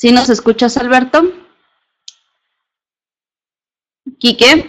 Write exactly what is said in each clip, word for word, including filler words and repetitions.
¿Sí nos escuchas, Alberto? Quique,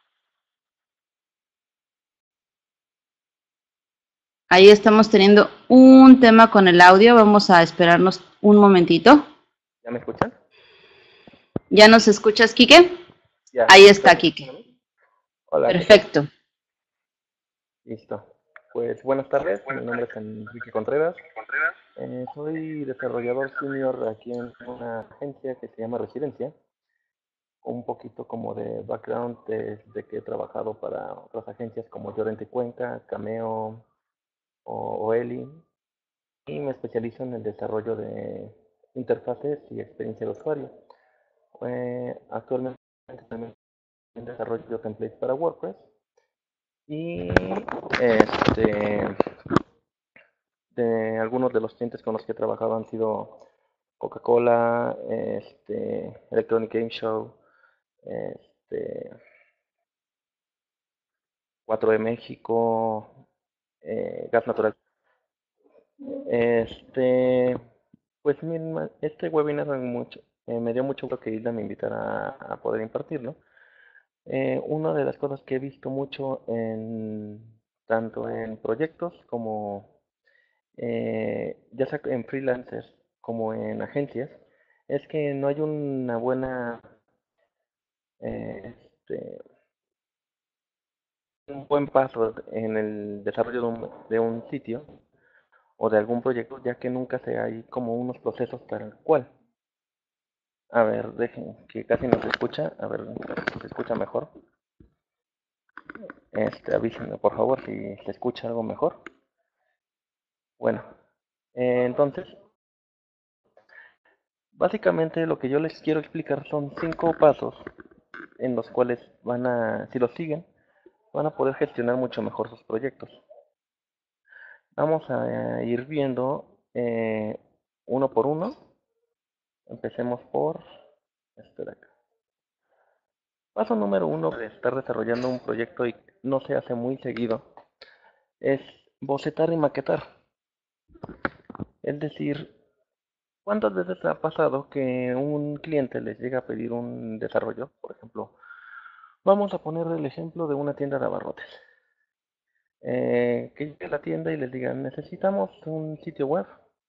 ahí estamos teniendo un tema con el audio. Vamos a esperarnos un momentito. ¿Ya me escuchan? ¿Ya nos escuchas, Quique? Ya, Ahí ¿ustedes está, me escuchan a Quique. mí? Hola, ¿qué tal? Perfecto. Listo. Pues buenas tardes, mi nombre es Enrique Contreras. Eh, soy desarrollador senior aquí en una agencia que se llama Residencia. Un poquito como de background desde que he trabajado para otras agencias como Llorente y Cuenca, Cameo o, o Eli. Y me especializo en el desarrollo de interfaces y experiencia de usuario. Eh, actualmente también desarrollo templates para WordPress. Y este, de algunos de los clientes con los que he trabajado han sido Coca-Cola, este, Electronic Game Show, este, cuatro de México, eh, Gas Natural. Este, pues mi- este webinar me mucho, eh, me dio mucho gusto que Hilda me invitara a, a poder impartirlo. Eh, una de las cosas que he visto mucho en tanto en proyectos como eh, ya sea en freelancers como en agencias, es que no hay una buena, eh, este, un buen paso en el desarrollo de un, de un sitio o de algún proyecto, ya que nunca se hay como unos procesos tal cual. A ver, dejen que casi no se escucha, a ver si se escucha mejor. Este, avísenme por favor si se escucha algo mejor. Bueno, eh, entonces, básicamente lo que yo les quiero explicar son cinco pasos en los cuales van a, si los siguen, van a poder gestionar mucho mejor sus proyectos. Vamos a ir viendo eh, uno por uno. Empecemos por este de acá. Paso número uno de estar desarrollando un proyecto y no se hace muy seguido es bocetar y maquetar. Es decir, ¿cuántas veces ha pasado que un cliente les llega a pedir un desarrollo? Por ejemplo, vamos a poner el ejemplo de una tienda de abarrotes. Eh, que llegue a la tienda y les digan, necesitamos un sitio web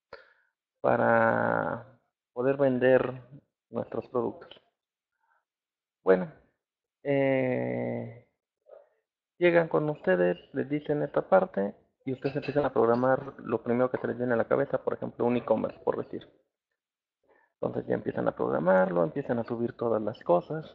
para poder vender nuestros productos. Bueno, eh, llegan con ustedes, les dicen esta parte y ustedes empiezan a programar lo primero que se les viene a la cabeza, por ejemplo, un e-commerce, por decir. Entonces ya empiezan a programarlo, empiezan a subir todas las cosas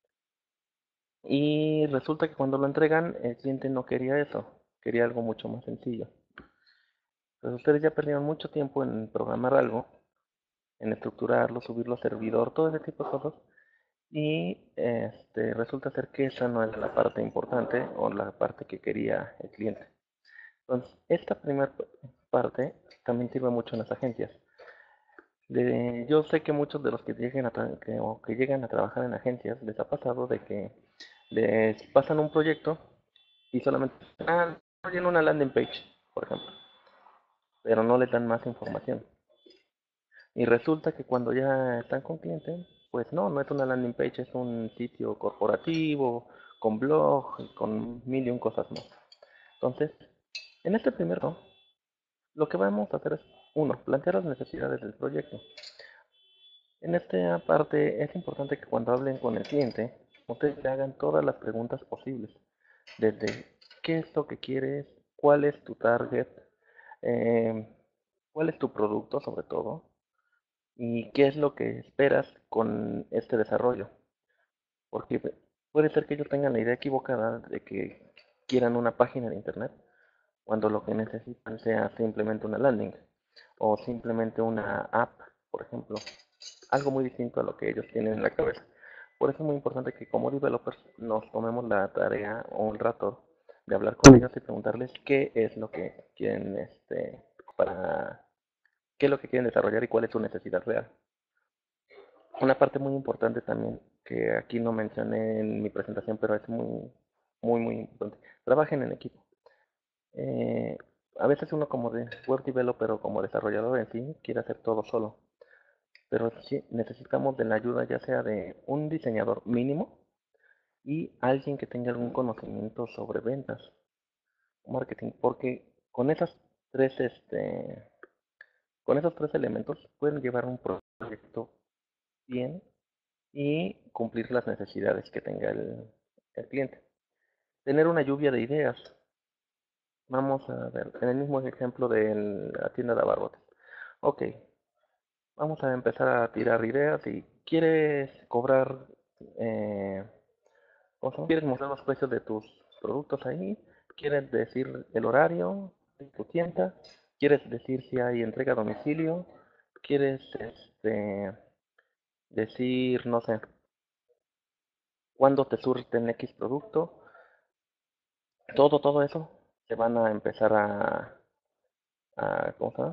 y resulta que cuando lo entregan el cliente no quería eso, quería algo mucho más sencillo. Entonces ustedes ya perdieron mucho tiempo en programar algo, en estructurarlo, subirlo a servidor, todo ese tipo de cosas. Y este, resulta ser que esa no era la parte importante o la parte que quería el cliente. Entonces, esta primera parte también sirve mucho en las agencias. De, yo sé que muchos de los que lleguen a, que, o que llegan a trabajar en agencias les ha pasado de que les pasan un proyecto y solamente ah, en una landing page, por ejemplo, pero no les dan más información. Y resulta que cuando ya están con cliente, pues no, no es una landing page, es un sitio corporativo, con blog, con mil y un cosas más. Entonces, en este primero, lo que vamos a hacer es, uno, plantear las necesidades del proyecto. En esta parte es importante que cuando hablen con el cliente, ustedes le hagan todas las preguntas posibles. Desde qué es lo que quieres, cuál es tu target, eh, cuál es tu producto sobre todo, y qué es lo que esperas con este desarrollo. Porque puede ser que ellos tengan la idea equivocada de que quieran una página de internet cuando lo que necesitan sea simplemente una landing o simplemente una app, por ejemplo. Algo muy distinto a lo que ellos tienen en la cabeza. Por eso es muy importante que como developers nos tomemos la tarea o un rato de hablar con ellos y preguntarles qué es lo que quieren este para qué es lo que quieren desarrollar y cuál es su necesidad real. Una parte muy importante también, que aquí no mencioné en mi presentación, pero es muy, muy, muy importante. Trabajen en equipo. Eh, a veces uno como de web developer o como desarrollador en sí quiere hacer todo solo. pero sí necesitamos de la ayuda ya sea de un diseñador mínimo y alguien que tenga algún conocimiento sobre ventas, marketing, porque con esas tres, este, con esos tres elementos pueden llevar un proyecto bien y cumplir las necesidades que tenga el, el cliente. Tener una lluvia de ideas. Vamos a ver, en el mismo ejemplo de la tienda de abarrotes. Ok, vamos a empezar a tirar ideas y quieres cobrar, eh, o sea, quieres mostrar los precios de tus productos ahí, quieres decir el horario de tu tienda, quieres decir si hay entrega a domicilio, quieres este, decir, no sé, cuándo te surten X producto, todo, todo eso se van a empezar a, a ¿cómo se llama?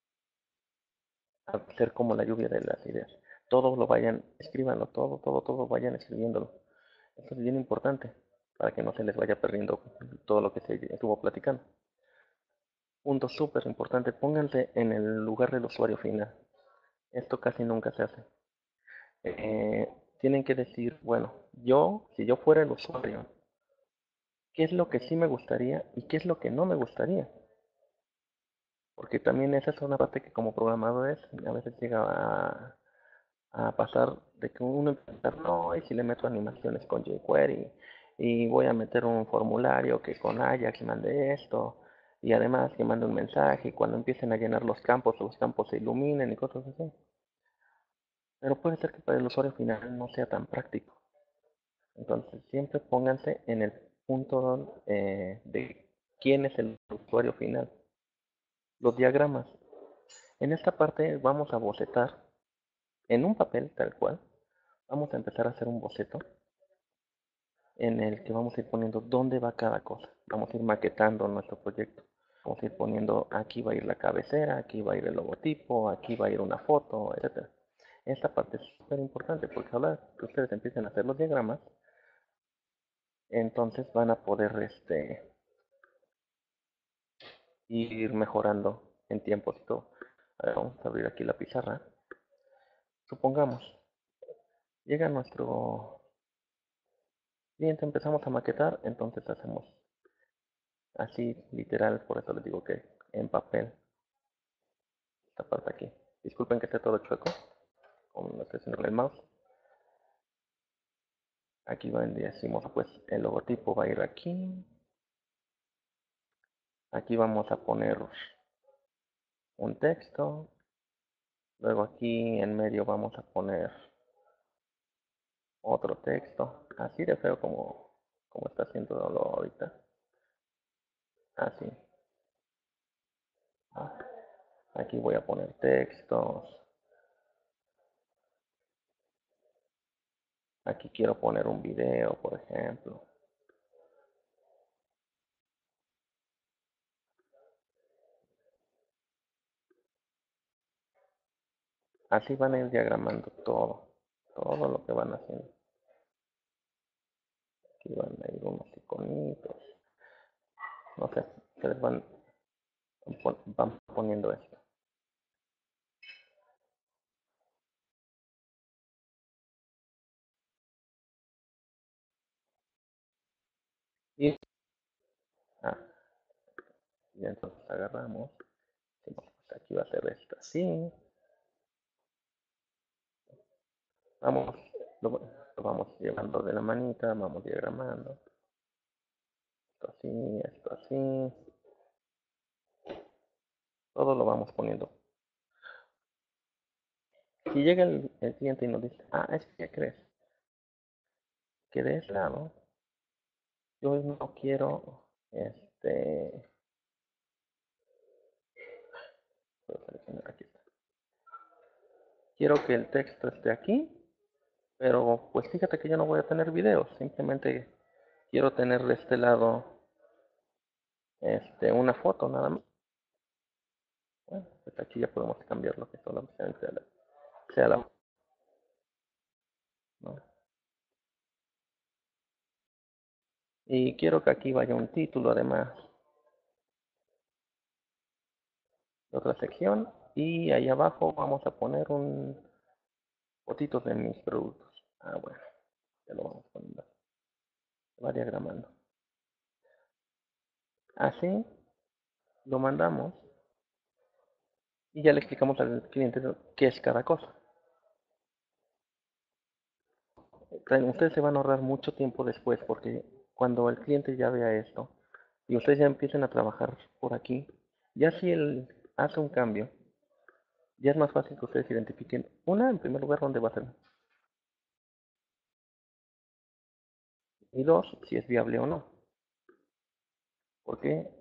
A hacer como la lluvia de las ideas. Todos lo vayan, escríbanlo, todo, todo, todo vayan escribiéndolo. Esto es bien importante para que no se les vaya perdiendo todo lo que se estuvo platicando. Punto súper importante, pónganse en el lugar del usuario final. Esto casi nunca se hace. Eh, tienen que decir, bueno, yo, si yo fuera el usuario, ¿qué es lo que sí me gustaría y qué es lo que no me gustaría? Porque también esa es una parte que como programadores a veces llega a, a pasar de que uno empieza, no, y si le meto animaciones con jQuery y voy a meter un formulario que con Ajax mande esto y además que mande un mensaje y cuando empiecen a llenar los campos, los campos se iluminen y cosas así. Pero puede ser que para el usuario final no sea tan práctico. Entonces siempre pónganse en el punto eh, de quién es el usuario final. Los diagramas. En esta parte vamos a bocetar en un papel tal cual. Vamos a empezar a hacer un boceto en el que vamos a ir poniendo dónde va cada cosa. Vamos a ir maquetando nuestro proyecto. Vamos a ir poniendo, aquí va a ir la cabecera, aquí va a ir el logotipo, aquí va a ir una foto, etcétera. Esta parte es súper importante porque ahora que ustedes empiecen a hacer los diagramas, entonces van a poder este, ir mejorando en tiempos y todo. A ver, vamos a abrir aquí la pizarra. Supongamos, llega nuestro cliente, empezamos a maquetar, entonces hacemos así literal, por eso les digo que en papel, esta parte aquí. Disculpen que esté todo chueco, como no estoy haciendo el mouse. Aquí va, decimos, pues el logotipo va a ir aquí. Aquí vamos a poner un texto. Luego aquí en medio vamos a poner otro texto. Así de feo como, como está haciéndolo ahorita. Así. Ah, aquí voy a poner textos. Aquí quiero poner un video, por ejemplo. Así van a ir diagramando todo. Todo lo que van haciendo. Aquí van a ir unos iconitos. No sé, ustedes van, van poniendo esto. Y, ah, y entonces agarramos. Decimos, pues aquí va a ser esto así. Vamos, lo, lo vamos llevando de la manita, vamos diagramando. Esto así, esto así. Todo lo vamos poniendo. Si llega el, el cliente y nos dice, ah, es que ¿qué crees? Que de ese lado, yo no quiero, este, puedo seleccionar aquí está. Quiero que el texto esté aquí, pero pues fíjate que yo no voy a tener videos, simplemente quiero tener de este lado, este, una foto nada más. Bueno, pues aquí ya podemos cambiar lo que solamente sea la, sea la ¿no? Y quiero que aquí vaya un título además de otra sección y ahí abajo vamos a poner un, fotitos de mis productos. Ah, bueno, ya lo vamos poniendo. Se va diagramando. Así lo mandamos y ya le explicamos al cliente qué es cada cosa. Ustedes se van a ahorrar mucho tiempo después porque cuando el cliente ya vea esto y ustedes ya empiecen a trabajar por aquí, ya si él hace un cambio, ya es más fácil que ustedes identifiquen, una, en primer lugar, dónde va a ser, y dos, si es viable o no. Porque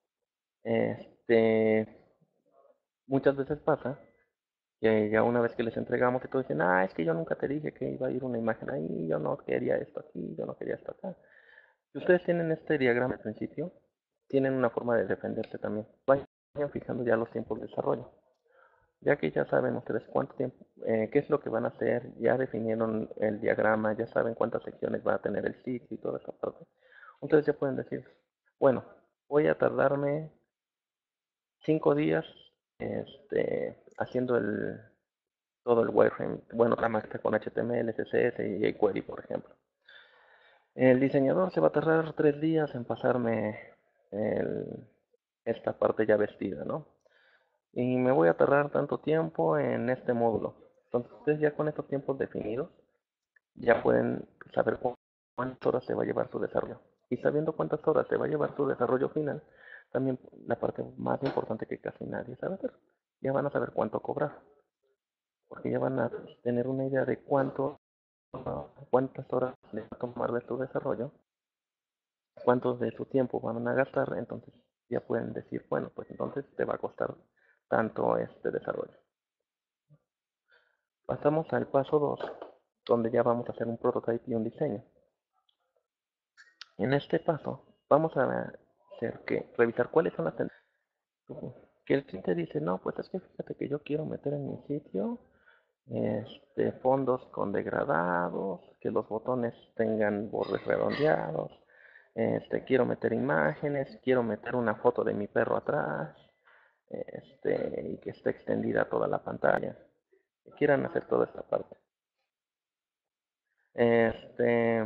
este, muchas veces pasa que ya una vez que les entregamos y todos dicen, ah, es que yo nunca te dije que iba a ir una imagen ahí, yo no quería esto aquí, yo no quería esto acá. Si ustedes tienen este diagrama al principio, tienen una forma de defenderse también. Vayan fijando ya los tiempos de desarrollo. Ya que ya saben ustedes cuánto tiempo, eh, qué es lo que van a hacer, ya definieron el diagrama, ya saben cuántas secciones va a tener el sitio y toda esa parte. Ustedes ya pueden decir, bueno, voy a tardarme cinco días este, haciendo el, todo el wireframe, bueno, la máquina con H T M L, C S S y jQuery, por ejemplo. El diseñador se va a tardar tres días en pasarme el, esta parte ya vestida, ¿no? Y me voy a tardar tanto tiempo en este módulo. Entonces, ustedes ya con estos tiempos definidos, ya pueden saber cuántas horas se va a llevar su desarrollo. Y sabiendo cuántas horas se va a llevar su desarrollo final, también la parte más importante que casi nadie sabe hacer, ya van a saber cuánto cobrar. Porque ya van a tener una idea de cuánto, cuántas horas les va a tomar de su desarrollo, cuántos de su tiempo van a gastar, entonces ya pueden decir, bueno, pues entonces te va a costar tanto este desarrollo. Pasamos al paso dos, donde ya vamos a hacer un prototype y un diseño. En este paso vamos a hacer que revisar cuáles son las tendencias. Que el cliente dice, no, pues es que fíjate que yo quiero meter en mi sitio este, fondos con degradados, que los botones tengan bordes redondeados, este, quiero meter imágenes, quiero meter una foto de mi perro atrás, este, y que esté extendida toda la pantalla. Que quieran hacer toda esta parte. Este,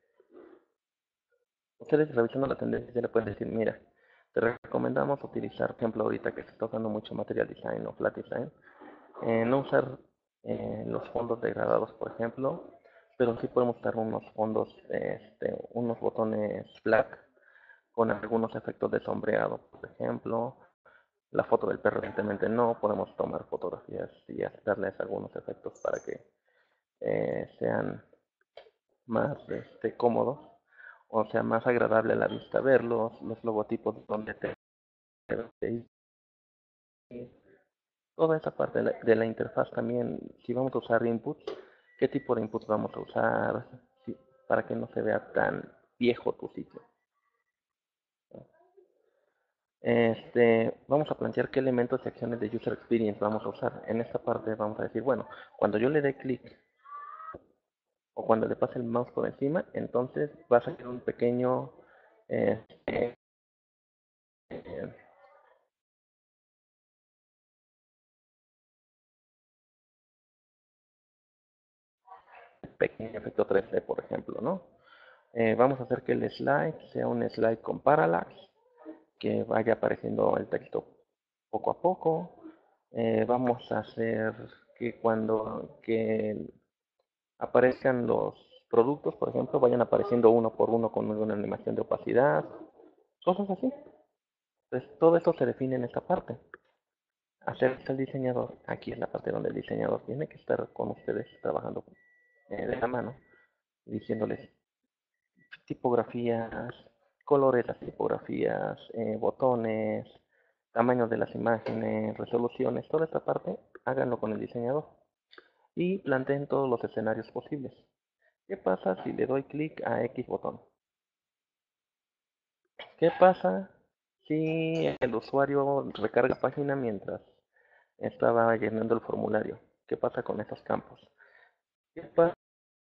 ustedes revisando la tendencia le pueden decir, mira, te recomendamos utilizar, por ejemplo, ahorita que se está usando mucho Material Design o Flat Design, eh, no usar eh, los fondos degradados, por ejemplo, pero sí podemos usar unos fondos, este, unos botones black con algunos efectos de sombreado, por ejemplo. La foto del perro, evidentemente no, podemos tomar fotografías y darles algunos efectos para que eh, sean más este, cómodos, o sea, más agradable a la vista verlos, los logotipos donde te, te toda esa parte de la, de la interfaz también, si vamos a usar inputs, qué tipo de inputs vamos a usar, si, para que no se vea tan viejo tu sitio. Este, vamos a plantear qué elementos y acciones de user experience vamos a usar. En esta parte vamos a decir, bueno, cuando yo le dé clic o cuando le pase el mouse por encima, entonces va a salir un pequeño eh, eh, pequeño efecto tres D, por ejemplo, ¿no? Eh, vamos a hacer que el slide sea un slide con parallax, que vaya apareciendo el texto poco a poco. Eh, vamos a hacer que cuando que aparezcan los productos, por ejemplo, vayan apareciendo uno por uno con una animación de opacidad, cosas así. Entonces, todo esto se define en esta parte. Hacer el diseñador, aquí es la parte donde el diseñador tiene que estar con ustedes trabajando eh, de la mano, diciéndoles tipografías, colores de las tipografías, eh, botones, tamaños de las imágenes, resoluciones, toda esta parte, háganlo con el diseñador y planteen todos los escenarios posibles. ¿Qué pasa si le doy clic a X botón? ¿Qué pasa si el usuario recarga página mientras estaba llenando el formulario? ¿Qué pasa con esos campos? ¿Qué pasa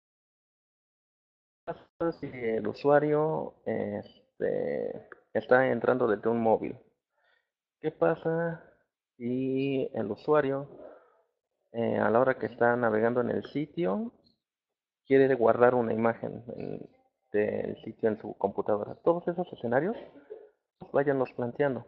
si el usuario este, está entrando desde un móvil? ¿Qué pasa si el usuario eh, a la hora que está navegando en el sitio, quiere guardar una imagen en- del sitio en su computadora. Todos esos escenarios, váyanlos planteando,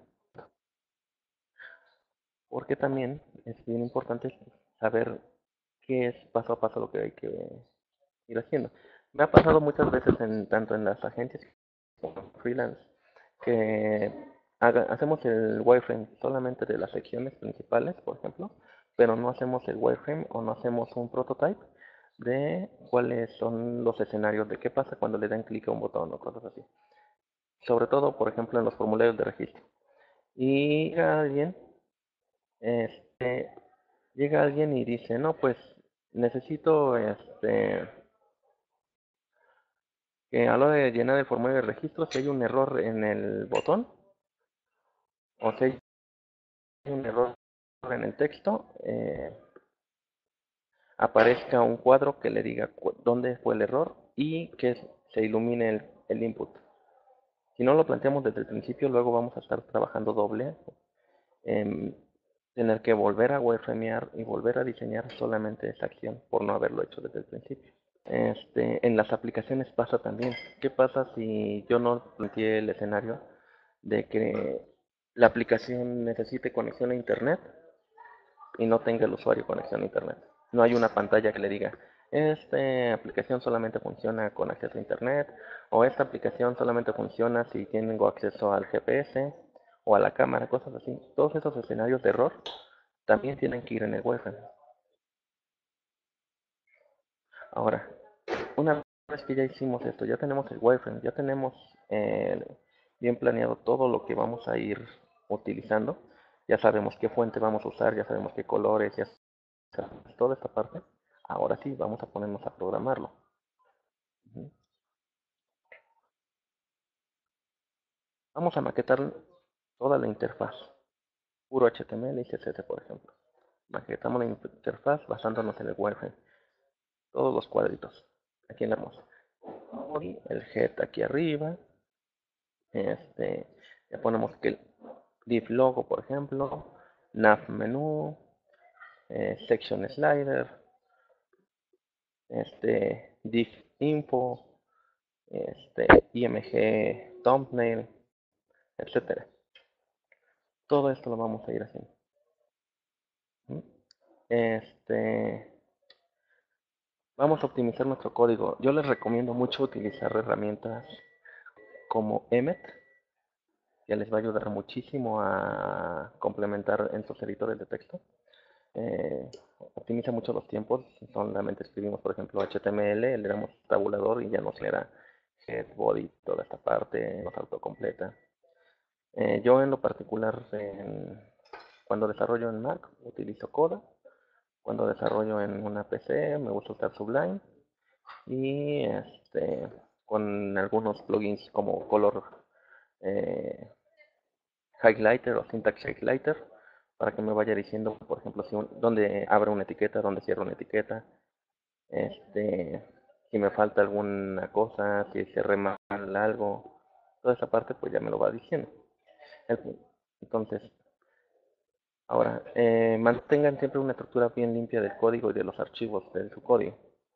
porque también es bien importante saber qué es paso a paso lo que hay que ir haciendo. Me ha pasado muchas veces, en, tanto en las agencias como en freelance, que haga- hacemos el wireframe solamente de las secciones principales, por ejemplo, pero no hacemos el wireframe o no hacemos un prototype de cuáles son los escenarios, de qué pasa cuando le dan clic a un botón o cosas así. Sobre todo, por ejemplo, en los formularios de registro. Y llega alguien, este, llega alguien y dice, no, pues necesito este, que a la hora de llenar el formulario de registro, si hay un error en el botón o si hay un error en el texto, eh, aparezca un cuadro que le diga dónde fue el error y que se ilumine el, el input. Si no lo planteamos desde el principio, luego vamos a estar trabajando doble en tener que volver a wireframear y volver a diseñar solamente esa acción por no haberlo hecho desde el principio. Este, en las aplicaciones pasa también. ¿Qué pasa si yo no planteé el escenario de que la aplicación necesite conexión a internet y no tenga el usuario conexión a internet? No hay una pantalla que le diga, esta aplicación solamente funciona con acceso a internet, o esta aplicación solamente funciona si tengo acceso al G P S o a la cámara, cosas así. Todos esos escenarios de error también tienen que ir en el wireframe. Ahora, una vez que ya hicimos esto, ya tenemos el wireframe, ya tenemos eh, bien planeado todo lo que vamos a ir utilizando, ya sabemos qué fuente vamos a usar, ya sabemos qué colores, ya sabemos toda esta parte. Ahora sí, vamos a ponernos a programarlo. Ujú. Vamos a maquetar toda la interfaz, puro H T M L y C S S, por ejemplo. Maquetamos la interfaz basándonos en el wireframe, todos los cuadritos. Aquí en la hermosa. Y el head aquí arriba, este, le ponemos que el div logo, por ejemplo, nav menú, eh, section slider, este, div info, este, img thumbnail, etcétera. Todo esto lo vamos a ir haciendo. ¿Mm? Este, vamos a optimizar nuestro código. Yo les recomiendo mucho utilizar herramientas como Emmet, que les va a ayudar muchísimo a complementar en sus editores de texto. Eh, optimiza mucho los tiempos. Solamente escribimos, por ejemplo, H T M L, le damos tabulador y ya nos le da head, body, toda esta parte, nos autocompleta. Eh, yo en lo particular, en, cuando desarrollo en Mac, utilizo Coda. Cuando desarrollo en una P C, me gusta usar Sublime. Y este, con algunos plugins como Color eh, Highlighter o Syntax Highlighter, para que me vaya diciendo, por ejemplo, si un, dónde abre una etiqueta, dónde cierra una etiqueta, este, si me falta alguna cosa, si cerré mal algo, toda esa parte pues ya me lo va diciendo. Entonces, ahora, eh, mantengan siempre una estructura bien limpia del código y de los archivos de su código.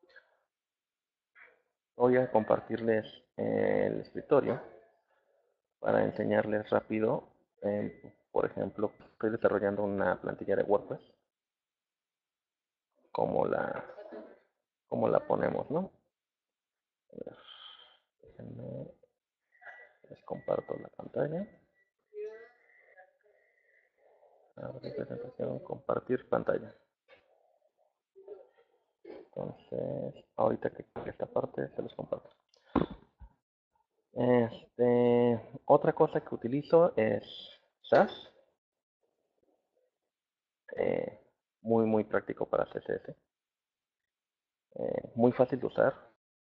Voy a compartirles eh, el escritorio para enseñarles rápido. Eh, por ejemplo, estoy desarrollando una plantilla de WordPress, como la, como la ponemos, ¿no? A ver, déjenme, les comparto la pantalla. Abrir presentación, compartir pantalla. Entonces, ahorita que esta parte se los comparto. Este, otra cosa que utilizo es Sass, eh, muy muy práctico para C S S, eh, muy fácil de usar.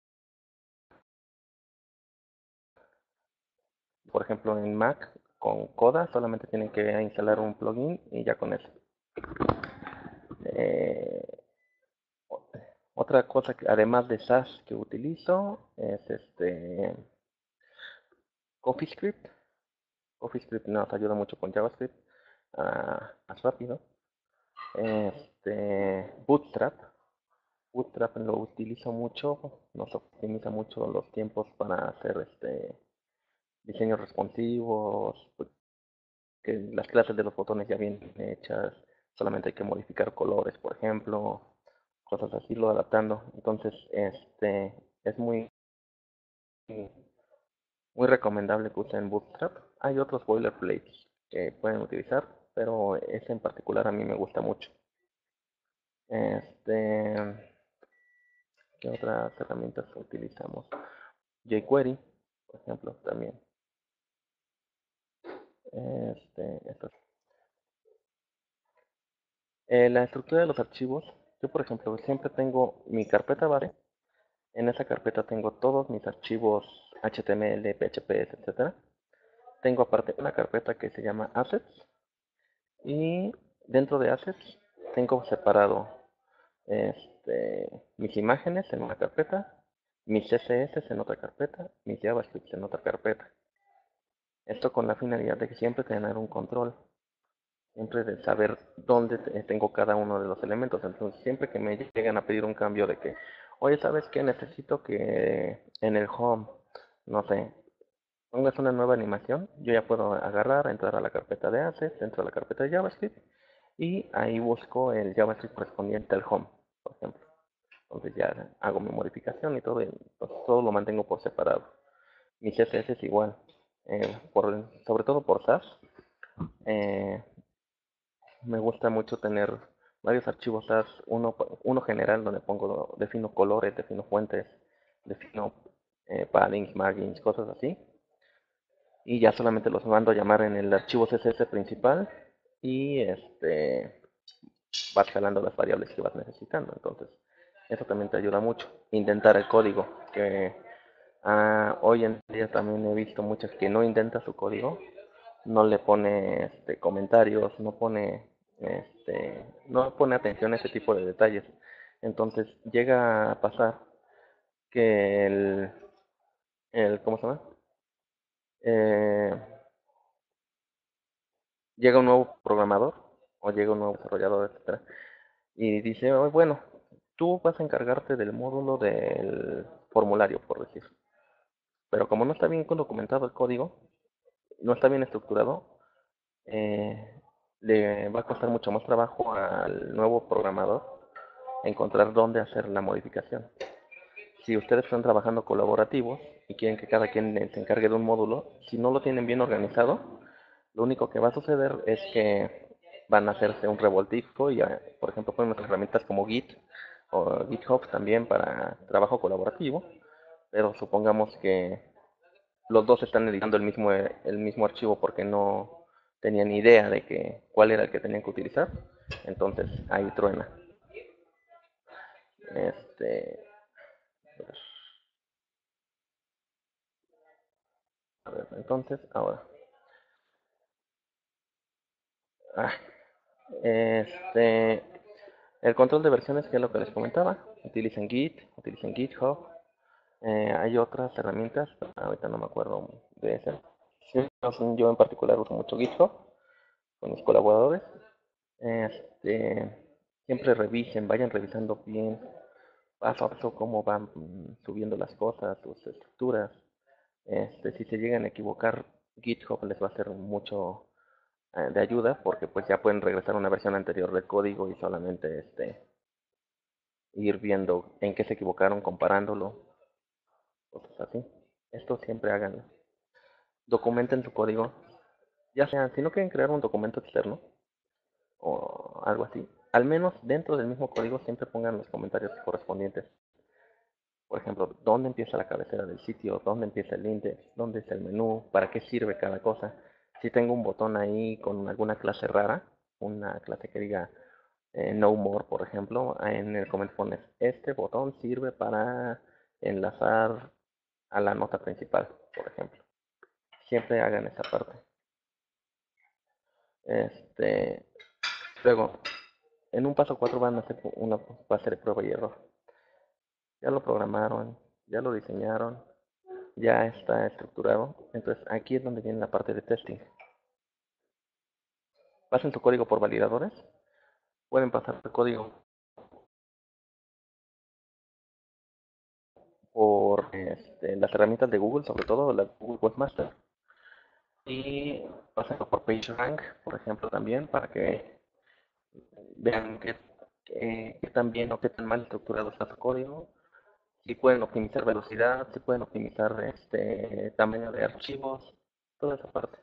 Por ejemplo, en Mac con Coda solamente tienen que instalar un plugin y ya con eso. Eh, otra cosa que además de Sass que utilizo es este CoffeeScript. CoffeeScript nos ayuda mucho con JavaScript, uh, más rápido. este, Bootstrap. Bootstrap lo utilizo mucho, nos optimiza mucho los tiempos para hacer este diseños responsivos, pues, que las clases de los botones ya vienen hechas, solamente hay que modificar colores, por ejemplo, cosas así, lo adaptando. Entonces, este es muy muy recomendable que usen Bootstrap. Hay otros boilerplates que pueden utilizar, pero ese en particular a mí me gusta mucho. Este, ¿qué otras herramientas utilizamos? jQuery, por ejemplo, también. Este, esto. Eh, la estructura de los archivos, yo por ejemplo siempre tengo mi carpeta base. En esa carpeta tengo todos mis archivos H T M L, P H P, etcétera. Tengo aparte una carpeta que se llama Assets y dentro de Assets tengo separado este, mis imágenes en una carpeta, mis C S S en otra carpeta, mis JavaScript en otra carpeta. Esto con la finalidad de que siempre tener un control, siempre de saber dónde tengo cada uno de los elementos. Entonces, siempre que me llegan a pedir un cambio de que, oye, ¿sabes qué? Necesito que en el home, no sé, pongas una nueva animación, yo ya puedo agarrar, entrar a la carpeta de assets, entro a la carpeta de JavaScript y ahí busco el JavaScript correspondiente al home, por ejemplo. Entonces ya hago mi modificación y todo, y pues, todo lo mantengo por separado. Mi C S S es igual, eh, por, sobre todo por SAS. Eh, me gusta mucho tener varios archivos SAS, uno, uno general donde pongo, defino colores, defino fuentes, defino eh, paddings, margins, cosas así. Y ya solamente los mando a llamar en el archivo C S S principal y este vas jalando las variables que vas necesitando. Entonces, eso también te ayuda mucho. Intentar el código, que ah, hoy en día también he visto muchas que no intenta su código, no le pone este, comentarios, no pone este, no pone atención a ese tipo de detalles. Entonces llega a pasar que el, el ¿cómo se llama? Eh, llega un nuevo programador o llega un nuevo desarrollador, etcétera, y dice, oh, bueno, tú vas a encargarte del módulo del formulario, por decir. Pero como no está bien documentado el código, no está bien estructurado, eh, le va a costar mucho más trabajo al nuevo programador encontrar dónde hacer la modificación. Si ustedes están trabajando colaborativos y quieren que cada quien se encargue de un módulo, si no lo tienen bien organizado, lo único que va a suceder es que van a hacerse un revoltijo y, por ejemplo, ponemos herramientas como Git o GitHub también para trabajo colaborativo, pero supongamos que los dos están editando el mismo, el mismo archivo porque no tenían idea de que, cuál era el que tenían que utilizar, entonces ahí truena. Este, a ver, entonces, ahora. Ah, este, el control de versiones, que es lo que les comentaba, utilicen Git, utilicen GitHub. Eh, hay otras herramientas, ahorita no me acuerdo de esas. Sí, yo en particular uso mucho GitHub con mis colaboradores. Este, siempre revisen, vayan revisando bien paso a paso cómo van mm, subiendo las cosas, sus estructuras. Este, si se llegan a equivocar, GitHub les va a hacer mucho eh, de ayuda porque pues ya pueden regresar a una versión anterior del código y solamente este, ir viendo en qué se equivocaron, comparándolo, cosas así. Esto siempre háganlo. Documenten su código, ya sea, si no quieren crear un documento externo o algo así, al menos dentro del mismo código siempre pongan los comentarios correspondientes. Por ejemplo, dónde empieza la cabecera del sitio, dónde empieza el index, dónde está el menú, para qué sirve cada cosa. Si tengo un botón ahí con alguna clase rara, una clase que diga eh, no more, por ejemplo, en el comentario pones, este botón sirve para enlazar a la nota principal, por ejemplo. Siempre hagan esa parte. Este, luego, en un paso cuatro van a hacer una fase de prueba y error. Ya lo programaron, ya lo diseñaron, ya está estructurado. Entonces aquí es donde viene la parte de testing. Pasen tu código por validadores. pueden pasar el código por este, las herramientas de Google, sobre todo la Google Webmaster, y pasarlo por PageRank, por ejemplo, también, para que vean qué, qué, qué tan bien o qué tan mal estructurado está su código, si pueden optimizar velocidad, si pueden optimizar este tamaño de archivos, toda esa parte.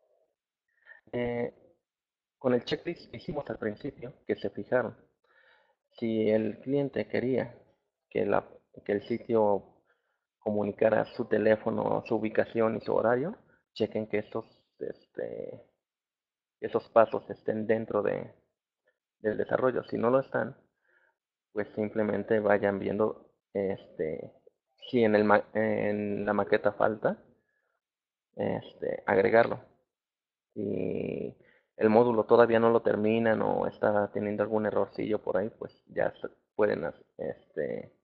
Eh, con el checklist que hicimos al principio, que se fijaron, si el cliente quería que, la, que el sitio comunicara su teléfono, su ubicación y su horario, chequen que estos, este, esos pasos estén dentro de, del desarrollo. Si no lo están, pues simplemente vayan viendo este, si en, el, en la maqueta falta, este, agregarlo. Si el módulo todavía no lo terminan o está teniendo algún errorcillo por ahí, pues ya pueden este,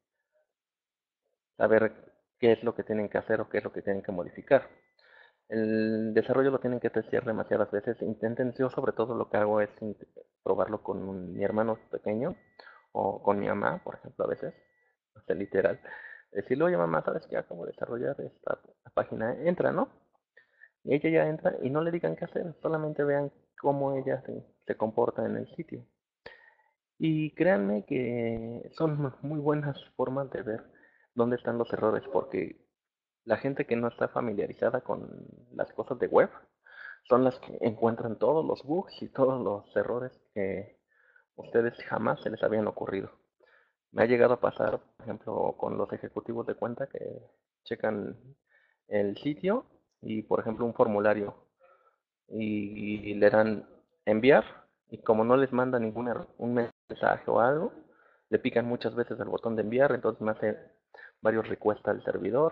saber qué es lo que tienen que hacer o qué es lo que tienen que modificar. El desarrollo lo tienen que testear demasiadas veces. Intenten, yo sobre todo lo que hago es probarlo con un, mi hermano pequeño o con mi mamá, por ejemplo, a veces, hasta literal. Decirle, oye mamá, ¿sabes qué? Acabo de desarrollar esta página, entra, ¿no? Y ella ya entra y no le digan qué hacer, solamente vean cómo ella se, se comporta en el sitio. Y créanme que son muy buenas formas de ver dónde están los errores, porque la gente que no está familiarizada con las cosas de web son las que encuentran todos los bugs y todos los errores que ustedes jamás se les habían ocurrido. Me ha llegado a pasar, por ejemplo, con los ejecutivos de cuenta que checan el sitio y, por ejemplo, un formulario y, y le dan enviar y como no les manda ningún error, un mensaje o algo, le pican muchas veces el botón de enviar, entonces me hace varios requests al servidor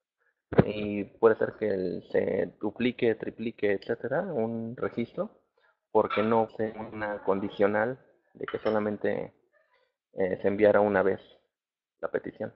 y puede ser que el, se duplique, triplique, etcétera, un registro, porque no sé una condicional de que solamente eh, se enviara una vez la petición.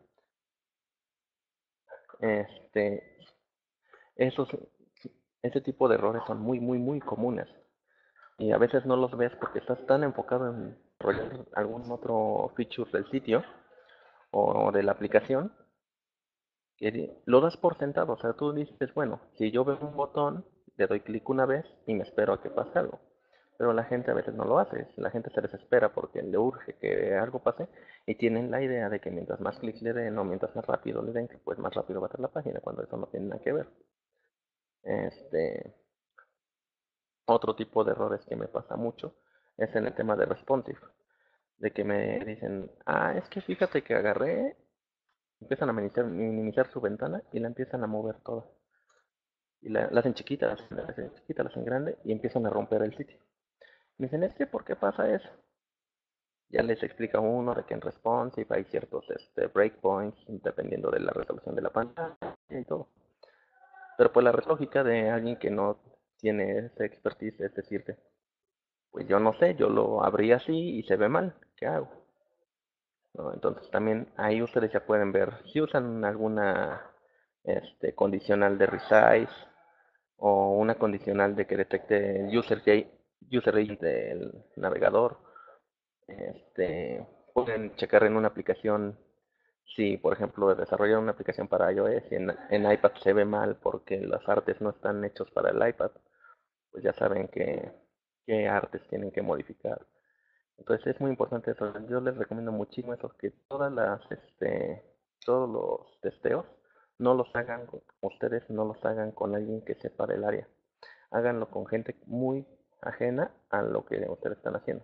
Este, esos, ese tipo de errores son muy, muy, muy comunes y a veces no los ves porque estás tan enfocado en desarrollar algún otro feature del sitio o de la aplicación que lo das por sentado. O sea, tú dices, bueno, si yo veo un botón, le doy clic una vez y me espero a que pase algo. Pero la gente a veces no lo hace. La gente se desespera porque le urge que algo pase y tienen la idea de que mientras más clics le den o mientras más rápido le den, pues más rápido va a ser la página, cuando eso no tiene nada que ver. Este, otro tipo de errores que me pasa mucho es en el tema de responsive. De que me dicen, ah, es que fíjate que agarré, empiezan a minimizar, minimizar su ventana y la empiezan a mover toda. Y la, la hacen chiquita, la hacen chiquita, la hacen grande y empiezan a romper el sitio. Me dicen, es que ¿por qué pasa eso? Ya les explica uno de que en responsive hay ciertos este, breakpoints dependiendo de la resolución de la pantalla y todo. Pero pues la lógica de alguien que no tiene esa expertise es decirte, pues yo no sé, yo lo abrí así y se ve mal, ¿qué hago? ¿No? Entonces también ahí ustedes ya pueden ver si usan alguna este, condicional de resize o una condicional de que detecte el user, user agent del navegador. Este, pueden checar en una aplicación si, por ejemplo, desarrollar una aplicación para iOS y en, en iPad se ve mal porque las artes no están hechos para el iPad, pues ya saben que, qué artes tienen que modificar. Entonces es muy importante eso. Yo les recomiendo muchísimo eso, que todas las, este, todos los testeos no los hagan ustedes, no los hagan con alguien que sepa del área. Háganlo con gente muy ajena a lo que ustedes están haciendo.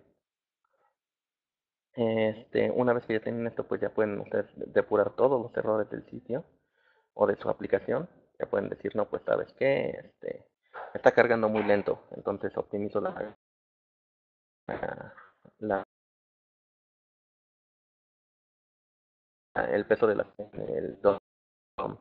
Este, una vez que ya tienen esto, pues ya pueden ustedes depurar todos los errores del sitio o de su aplicación. Ya pueden decir, no, pues sabes qué, este, está cargando muy lento, entonces optimizo la, la, el peso de la, el D O M.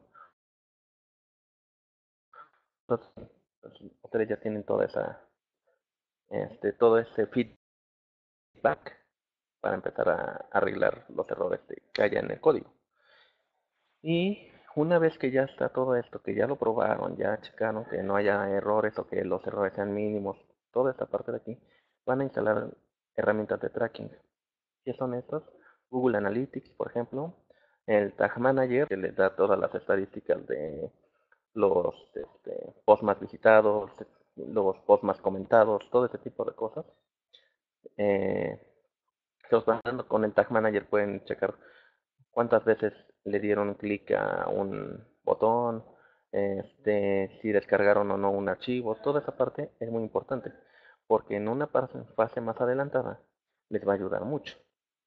Entonces, ustedes ya tienen toda esa, este, todo ese feedback para empezar a arreglar los errores que haya en el código. Y una vez que ya está todo esto, que ya lo probaron, ya checaron que no haya errores o que los errores sean mínimos, toda esta parte de aquí, van a instalar herramientas de tracking. ¿Qué son estos? Google Analytics, por ejemplo, el Tag Manager, que les da todas las estadísticas de los este, posts más visitados, los posts más comentados, todo ese tipo de cosas. Eh, se os van dando con el Tag Manager, pueden checar cuántas veces le dieron clic a un botón, este, si descargaron o no un archivo. Toda esa parte es muy importante, porque en una fase más adelantada les va a ayudar mucho.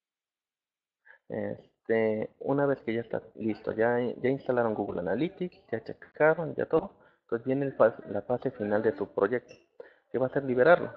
Este, una vez que ya está listo, ya, ya instalaron Google Analytics, ya checaron, ya todo, entonces viene el fase, la fase final de tu proyecto, que va a ser liberarlo.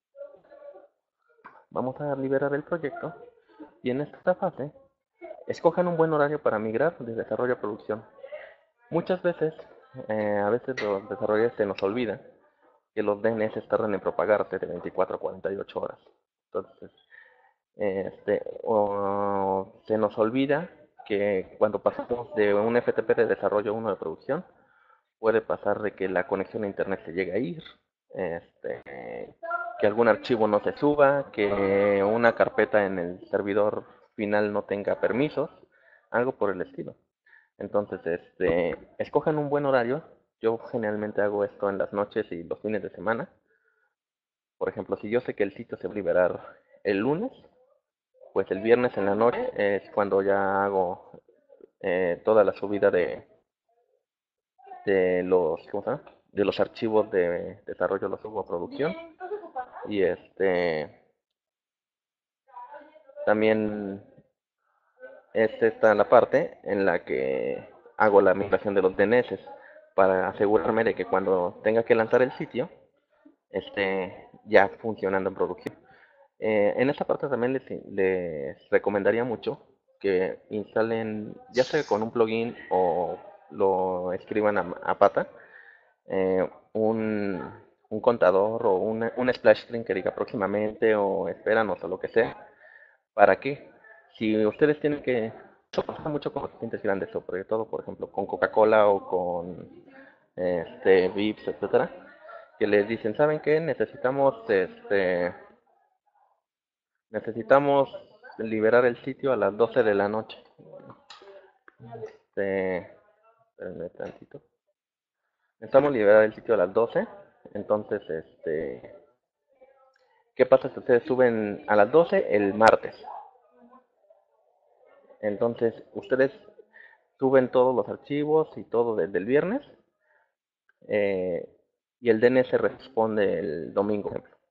Vamos a liberar el proyecto y en esta fase escojan un buen horario para migrar de desarrollo a producción. Muchas veces, eh, a veces los desarrolladores se nos olvida que los D N S tardan en propagarse de veinticuatro a cuarenta y ocho horas. Entonces, este, o se nos olvida que cuando pasamos de un F T P de desarrollo a uno de producción, puede pasar de que la conexión a internet se llegue a ir, este, que algún archivo no se suba, que una carpeta en el servidor final no tenga permisos, algo por el estilo. Entonces, este, escojan un buen horario. Yo generalmente hago esto en las noches y los fines de semana. Por ejemplo, si yo sé que el sitio se va a liberar el lunes, pues el viernes en la noche es cuando ya hago eh, toda la subida de, de los ¿cómo se llama? De los archivos de desarrollo, los subo a producción. Y este también esta está la parte en la que hago la migración de los D N S para asegurarme de que cuando tenga que lanzar el sitio esté ya funcionando en producción. Eh, en esta parte también les, les recomendaría mucho que instalen, ya sea con un plugin o lo escriban a, a pata, eh, un, un contador o un, un splash screen que diga próximamente o espéranos o lo que sea. ¿Para qué? Si ustedes tienen que, eso pasa mucho con los clientes grandes, sobre todo, por ejemplo, con Coca-Cola o con este, Vips, etcétera, que les dicen, ¿saben qué? Necesitamos este necesitamos liberar el sitio a las doce de la noche. Este, espérenme tantito. Necesitamos liberar el sitio a las doce. Entonces, este, ¿qué pasa si ustedes suben a las doce el martes? Entonces, ustedes suben todos los archivos y todo desde el viernes. Eh, y el D N S responde el domingo, por ejemplo.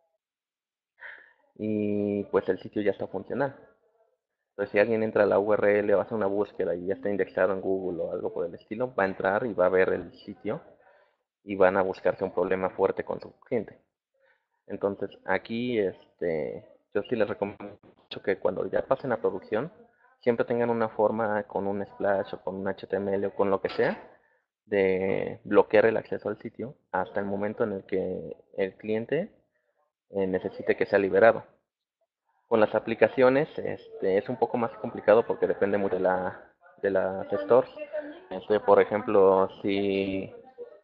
Y pues el sitio ya está funcionando. Entonces, si alguien entra a la U R L o hace una búsqueda y ya está indexado en Google o algo por el estilo, va a entrar y va a ver el sitio y van a buscarse un problema fuerte con su cliente. Entonces, aquí este, yo sí les recomiendo mucho que cuando ya pasen a producción, siempre tengan una forma con un splash o con un H T M L o con lo que sea de bloquear el acceso al sitio hasta el momento en el que el cliente eh, necesite que sea liberado. Con las aplicaciones este, es un poco más complicado porque depende mucho de, la, de las stores. Este, por ejemplo, si,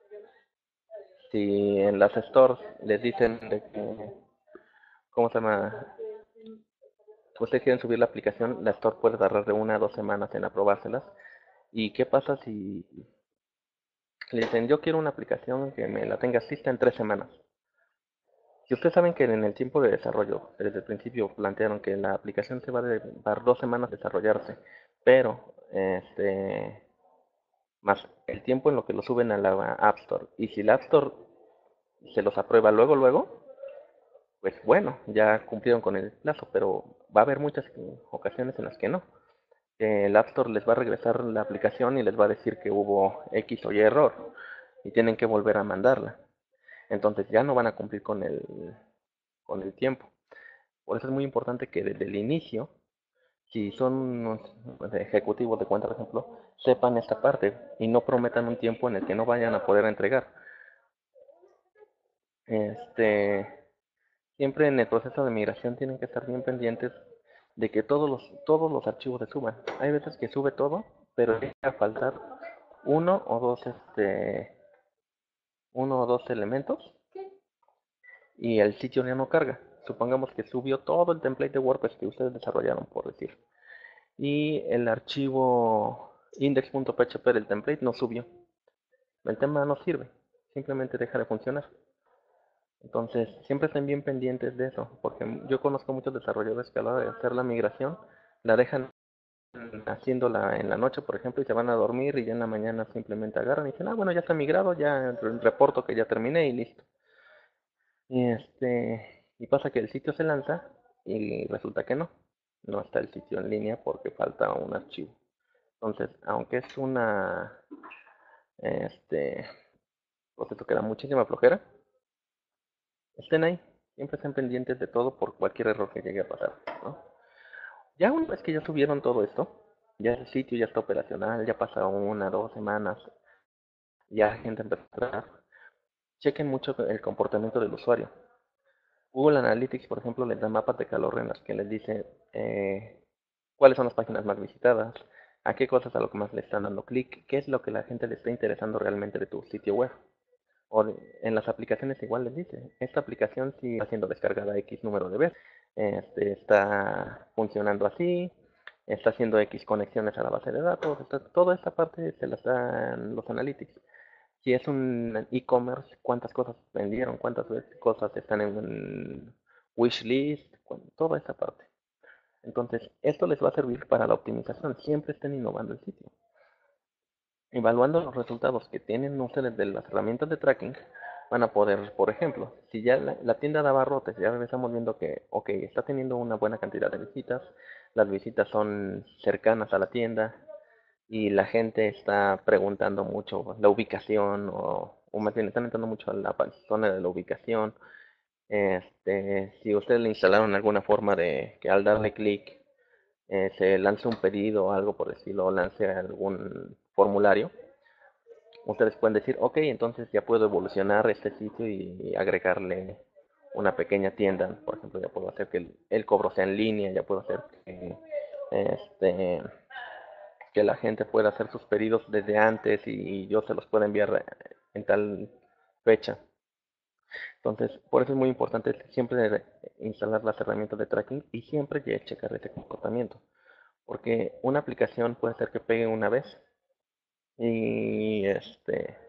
si en las stores les dicen de que, ¿cómo se llama? Ustedes quieren subir la aplicación, la store puede tardar de una a dos semanas en aprobárselas. ¿Y qué pasa si le dicen, yo quiero una aplicación que me la tenga lista en tres semanas? Si ustedes saben que en el tiempo de desarrollo, desde el principio plantearon que la aplicación se va a dar dos semanas desarrollarse, pero este más el tiempo en lo que lo suben a la App Store. Y si la App Store se los aprueba luego, luego, pues bueno, ya cumplieron con el plazo, pero va a haber muchas ocasiones en las que no. El App Store les va a regresar la aplicación y les va a decir que hubo X o Y error y tienen que volver a mandarla. Entonces ya no van a cumplir con el, con el tiempo. Por eso es muy importante que desde el inicio, si son ejecutivos de cuenta, por ejemplo, sepan esta parte y no prometan un tiempo en el que no vayan a poder entregar. Este, siempre en el proceso de migración tienen que estar bien pendientes de que todos los, todos los archivos se suban. Hay veces que sube todo, pero llega a faltar uno o dos, este, uno o dos elementos y el sitio ya no carga. supongamos que subió todo el template de WordPress que ustedes desarrollaron, por decir, y el archivo index.php del template no subió. El tema no sirve, simplemente deja de funcionar. Entonces, siempre estén bien pendientes de eso, porque yo conozco muchos desarrolladores que a la hora de hacer la migración, la dejan haciéndola en la noche, por ejemplo, y se van a dormir y ya en la mañana simplemente agarran y dicen, ah, bueno, ya está migrado, ya reporto que ya terminé y listo. Y este, y pasa que el sitio se lanza y resulta que no, no está el sitio en línea porque falta un archivo. Entonces, aunque es una, este, proceso que da muchísima flojera, estén ahí, siempre estén pendientes de todo por cualquier error que llegue a pasar, ¿no? Ya una vez que ya subieron todo esto, ya el sitio ya está operacional, ya pasaron una, dos semanas, ya la gente empezó a entrar, chequen mucho el comportamiento del usuario. Google Analytics, por ejemplo, les da mapas de calor en los que les dice eh, cuáles son las páginas más visitadas, a qué cosas a lo que más le están dando clic, qué es lo que la gente le está interesando realmente de tu sitio web. O en las aplicaciones igual les dice, esta aplicación sí está siendo descargada X número de veces, este, está funcionando así, está haciendo X conexiones a la base de datos, está, toda esta parte se la dan los analytics. Si es un e-commerce, cuántas cosas vendieron, cuántas cosas están en un wish list, toda esa parte. Entonces, esto les va a servir para la optimización, siempre estén innovando el sitio. Evaluando los resultados que tienen ustedes de las herramientas de tracking, van a poder, por ejemplo, si ya la, la tienda de abarrotes, ya estamos viendo que, ok, está teniendo una buena cantidad de visitas, las visitas son cercanas a la tienda y la gente está preguntando mucho la ubicación o, o más bien están entrando mucho a la zona de la ubicación. Este, si ustedes le instalaron alguna forma de que al darle clic eh, se lance un pedido o algo por decirlo, o lance algún formulario, ustedes pueden decir, ok, entonces ya puedo evolucionar este sitio y agregarle una pequeña tienda. Por ejemplo, ya puedo hacer que el, el cobro sea en línea, ya puedo hacer que, este, que la gente pueda hacer sus pedidos desde antes y yo se los pueda enviar en tal fecha. Entonces, por eso es muy importante siempre instalar las herramientas de tracking y siempre checar ese comportamiento. Porque una aplicación puede ser que pegue una vez y este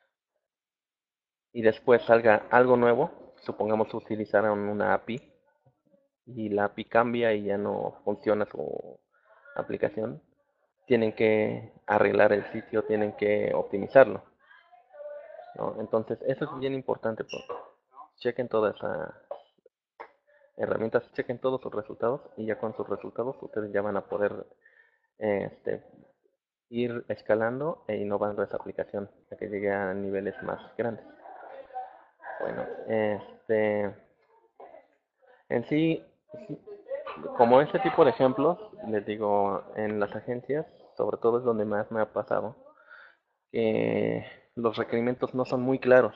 y después salga algo nuevo, supongamos utilizaron una A P I y la A P I cambia y ya no funciona su aplicación, tienen que arreglar el sitio, tienen que optimizarlo, ¿no? Entonces eso es bien importante, pues. Chequen todas esas herramientas, chequen todos sus resultados y ya con sus resultados ustedes ya van a poder este, ir escalando e innovando esa aplicación para que llegue a niveles más grandes. Bueno, este, en sí, como este tipo de ejemplos, les digo, en las agencias, sobre todo es donde más me ha pasado, que los requerimientos no son muy claros.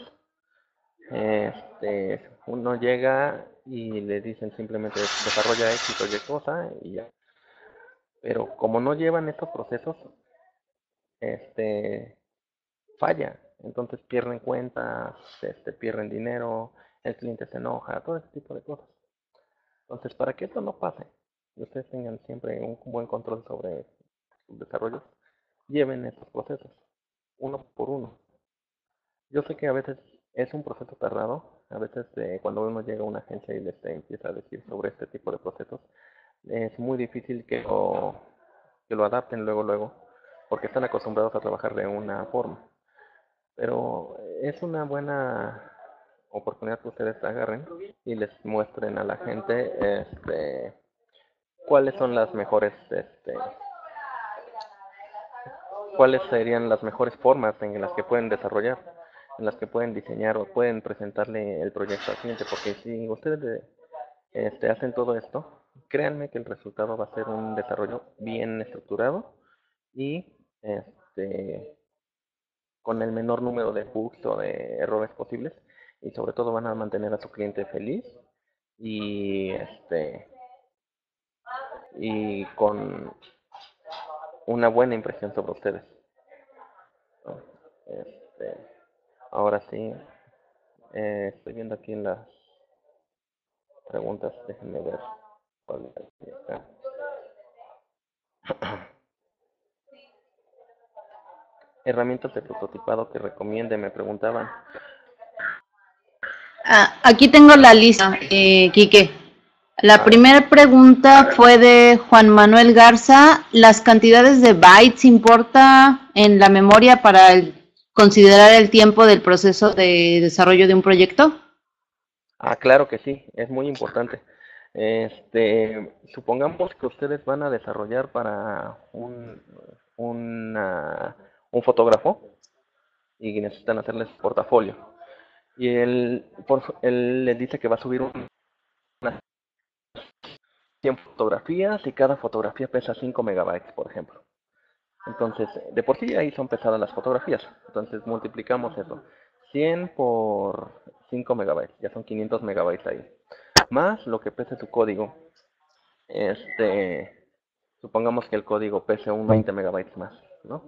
Este, uno llega y le dicen simplemente desarrolla X o Y cosa y ya. Pero como no llevan estos procesos, este, falla. Entonces pierden cuentas, este, pierden dinero, el cliente se enoja, todo ese tipo de cosas. Entonces, para que esto no pase y ustedes tengan siempre un buen control sobre sus desarrollos, lleven estos procesos uno por uno. Yo sé que a veces es un proceso tardado, a veces eh, cuando uno llega a una agencia y les eh, empieza a decir sobre este tipo de procesos, es muy difícil que lo, que lo adapten luego, luego, porque están acostumbrados a trabajar de una forma. Pero es una buena oportunidad que ustedes agarren y les muestren a la gente este, cuáles son las mejores, este, cuáles serían las mejores formas en las que pueden desarrollar, en las que pueden diseñar o pueden presentarle el proyecto al cliente, porque si ustedes este, hacen todo esto, créanme que el resultado va a ser un desarrollo bien estructurado y este, con el menor número de bugs o de errores posibles y sobre todo van a mantener a su cliente feliz y este y con una buena impresión sobre ustedes, ¿no? Este, ahora sí, eh, estoy viendo aquí en las preguntas, déjenme ver cuál es acá. Herramientas de prototipado que recomiende, me preguntaban. Ah, aquí tengo la lista, eh, Quique. La A ver, primera pregunta fue de Juan Manuel Garza. ¿Las cantidades de bytes importa en la memoria para el- considerar el tiempo del proceso de desarrollo de un proyecto? ah, claro que sí, es muy importante. Este, supongamos que ustedes van a desarrollar para un, una- un fotógrafo y necesitan hacerles portafolio. Y él, por, él les dice que va a subir unas cien fotografías y cada fotografía pesa cinco megabytes, por ejemplo. Entonces, de por sí ahí son pesadas las fotografías. Entonces multiplicamos eso. cien por cinco megabytes, ya son quinientos megabytes ahí. Más lo que pese su código. Este, supongamos que el código pese un veinte megabytes más, ¿no?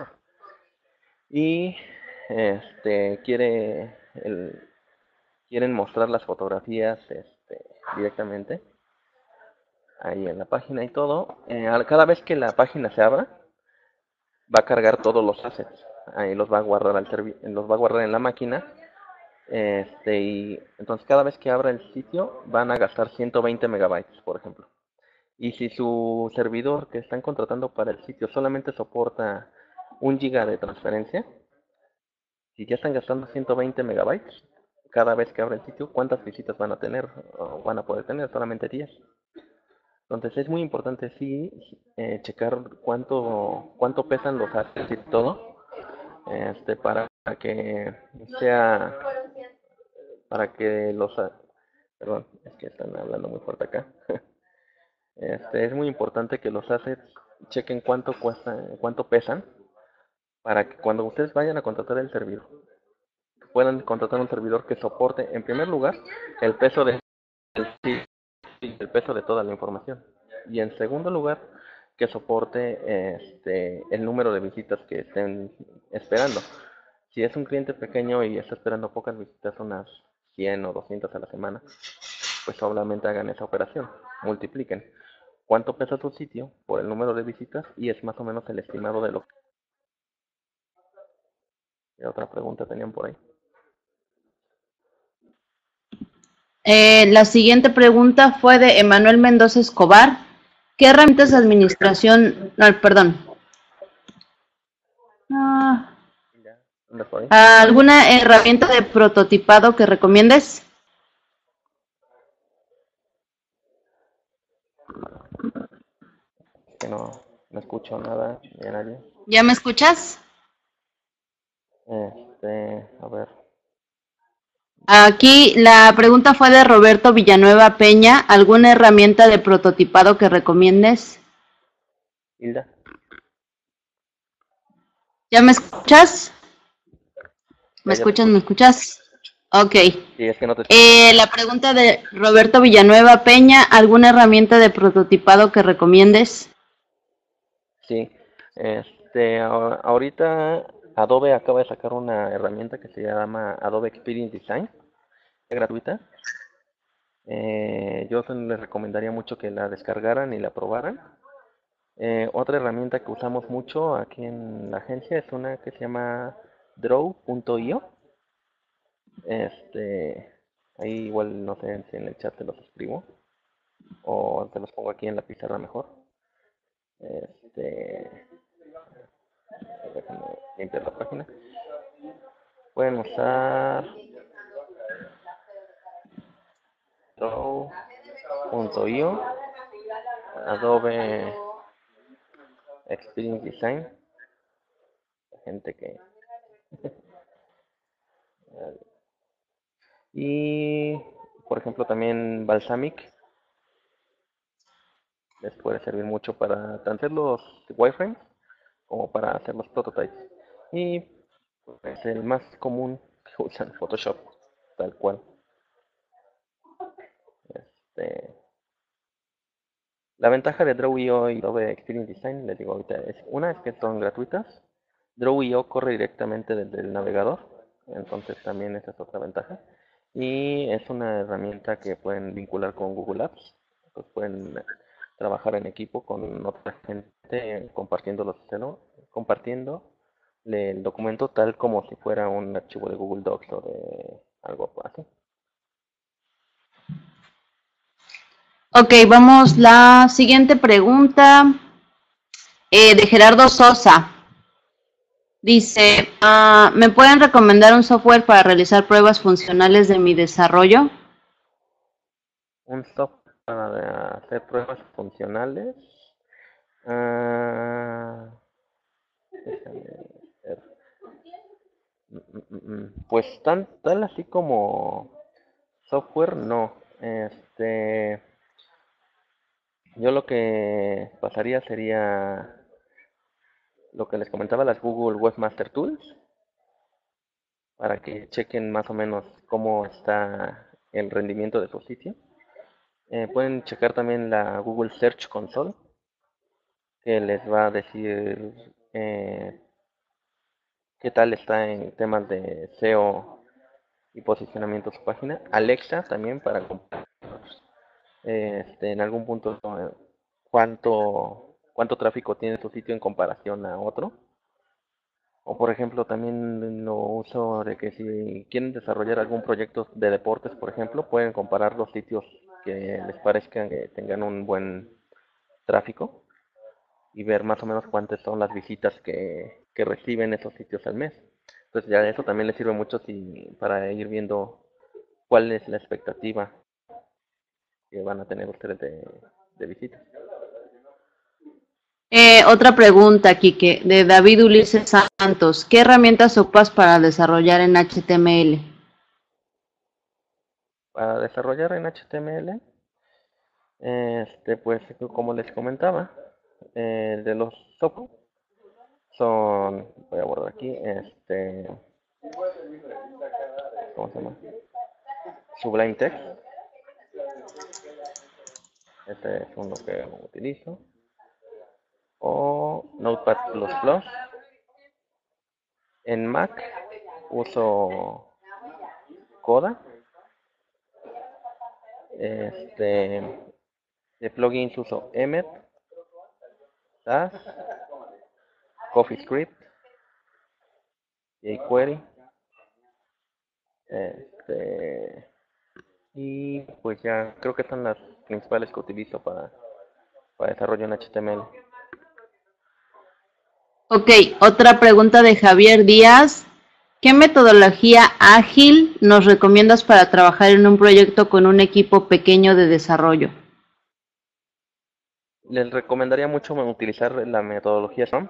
Y este quiere el, quieren mostrar las fotografías este, directamente ahí en la página y todo. Eh, cada vez que la página se abra, va a cargar todos los assets. Ahí los va a guardar al los va a guardar en la máquina. Este, y entonces cada vez que abra el sitio van a gastar ciento veinte megabytes, por ejemplo. Y si su servidor que están contratando para el sitio solamente soporta un giga de transferencia, si ya están gastando ciento veinte megabytes cada vez que abra el sitio, ¿cuántas visitas van a tener? O van a poder tener solamente diez. Entonces es muy importante sí eh, checar cuánto cuánto pesan los assets y todo, este para que sea para que los perdón, es que están hablando muy fuerte acá. Este, es muy importante que los assets chequen cuánto cuesta, cuánto pesan, para que cuando ustedes vayan a contratar el servidor, puedan contratar un servidor que soporte, en primer lugar, el peso de el peso de toda la información. Y en segundo lugar, que soporte este, el número de visitas que estén esperando. Si es un cliente pequeño y está esperando pocas visitas, unas cien o doscientas a la semana, pues solamente hagan esa operación, multipliquen cuánto pesa tu sitio por el número de visitas y es más o menos el estimado de lo que... ¿Qué otra pregunta tenían por ahí? Eh, la siguiente pregunta fue de Emanuel Mendoza Escobar. ¿Qué herramientas de administración, no, perdón, ah, ¿Ya? ¿Andas por ahí? alguna herramienta de prototipado que recomiendes? Que no, no escucho nada de nadie. ¿Ya me escuchas? Este, a ver, Aquí la pregunta fue de Roberto Villanueva Peña. ¿Alguna herramienta de prototipado que recomiendes? Hilda. ¿Ya me escuchas? ¿Me Ya, ya te escuchas? ¿Me escucho. escuchas? Ok. Sí, es que no te escuchaba. Eh, la pregunta de Roberto Villanueva Peña. ¿Alguna herramienta de prototipado que recomiendes? Sí, este, a- ahorita Adobe acaba de sacar una herramienta que se llama Adobe Experience Design, es gratuita. Eh, yo les recomendaría mucho que la descargaran y la probaran. Eh, otra herramienta que usamos mucho aquí en la agencia es una que se llama draw punto io. Este, ahí igual no sé si en el chat te los escribo o te los pongo aquí en la pizarra mejor. Este, déjame limpiar la página. Pueden usar draw punto io, Adobe Experience Design, gente que y por ejemplo también Balsamic les puede servir mucho para hacer los wireframes como para hacer los prototypes. Y pues, el más común que usan Photoshop, tal cual. Este, la ventaja de draw punto io y Adobe Experience Design, les digo ahorita, es una es que son gratuitas. draw punto io corre directamente desde el navegador, entonces también esa es otra ventaja. y es una herramienta que pueden vincular con Google Apps. Pues pueden trabajar en equipo con otra gente compartiendo los compartiendo el documento tal como si fuera un archivo de Google Docs o de algo así. Ok, vamos, la siguiente pregunta eh, de Gerardo Sosa. Dice, uh, ¿me pueden recomendar un software para realizar pruebas funcionales de mi desarrollo? Un software para hacer pruebas funcionales. Uh, déjame ver. Pues tan tal así como software, no. Este, yo lo que pasaría sería lo que les comentaba, las Google Webmaster Tools, para que chequen más o menos cómo está el rendimiento de su sitio. Eh, pueden checar también la Google Search Console, que les va a decir eh, qué tal está en temas de S E O y posicionamiento de su página. Alexa también para comparar este, en algún punto cuánto, cuánto tráfico tiene su sitio en comparación a otro. O por ejemplo también lo uso de que si quieren desarrollar algún proyecto de deportes, por ejemplo, pueden comparar los sitios que les parezcan que tengan un buen tráfico y ver más o menos cuántas son las visitas que, que reciben esos sitios al mes. Entonces ya eso también les sirve mucho si, para ir viendo cuál es la expectativa que van a tener ustedes de, de visitas. Eh, otra pregunta, Quique, de David Ulises Santos. ¿Qué herramientas ocupas para desarrollar en H T M L? Para desarrollar en H T M L, este, pues como les comentaba, eh, de los software son, voy a borrar aquí, este, ¿cómo se llama? Sublime Text. Este es uno que utilizo. O Notepad plus plus. En Mac uso Coda. Este, de plugins uso Emmet, Sass, CoffeeScript, jQuery. Este, y pues ya creo que son las principales que utilizo para, para desarrollo en H T M L. Ok, otra pregunta de Javier Díaz. ¿Qué metodología ágil nos recomiendas para trabajar en un proyecto con un equipo pequeño de desarrollo? Les recomendaría mucho utilizar la metodología Scrum.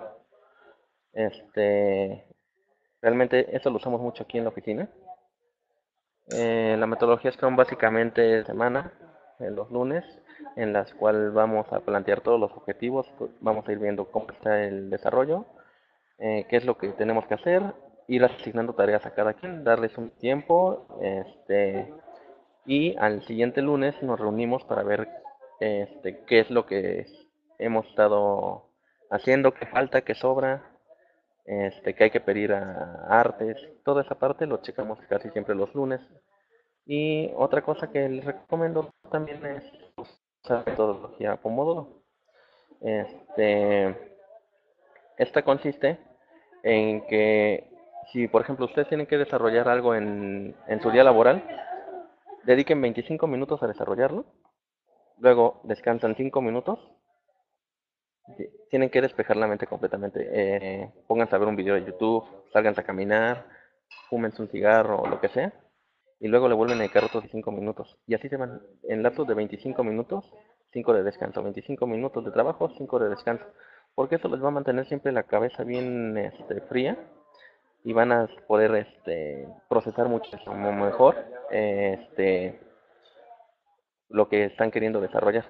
Este, realmente eso lo usamos mucho aquí en la oficina. Eh, la metodología Scrum básicamente es semana, en los lunes, en las cuales vamos a plantear todos los objetivos, vamos a ir viendo cómo está el desarrollo, eh, qué es lo que tenemos que hacer, ir asignando tareas a cada quien, darles un tiempo, este, y al siguiente lunes nos reunimos para ver este, qué es lo que hemos estado haciendo, qué falta, qué sobra, este, que hay que pedir a artes, toda esa parte lo checamos casi siempre los lunes. Y otra cosa que les recomiendo también es usar metodología Pomodoro. Este, esta consiste en que si por ejemplo ustedes tienen que desarrollar algo en, en su día laboral, dediquen veinticinco minutos a desarrollarlo, luego descansan cinco minutos, tienen que despejar la mente completamente, eh, pónganse a ver un video de YouTube, salgan a caminar, fúmense un cigarro o lo que sea, y luego le vuelven a dedicar otros cinco minutos, y así se van, en lapsos de veinticinco minutos, cinco de descanso, veinticinco minutos de trabajo, cinco de descanso, porque eso les va a mantener siempre la cabeza bien este, fría, y van a poder este, procesar muchísimo mejor este, lo que están queriendo desarrollar.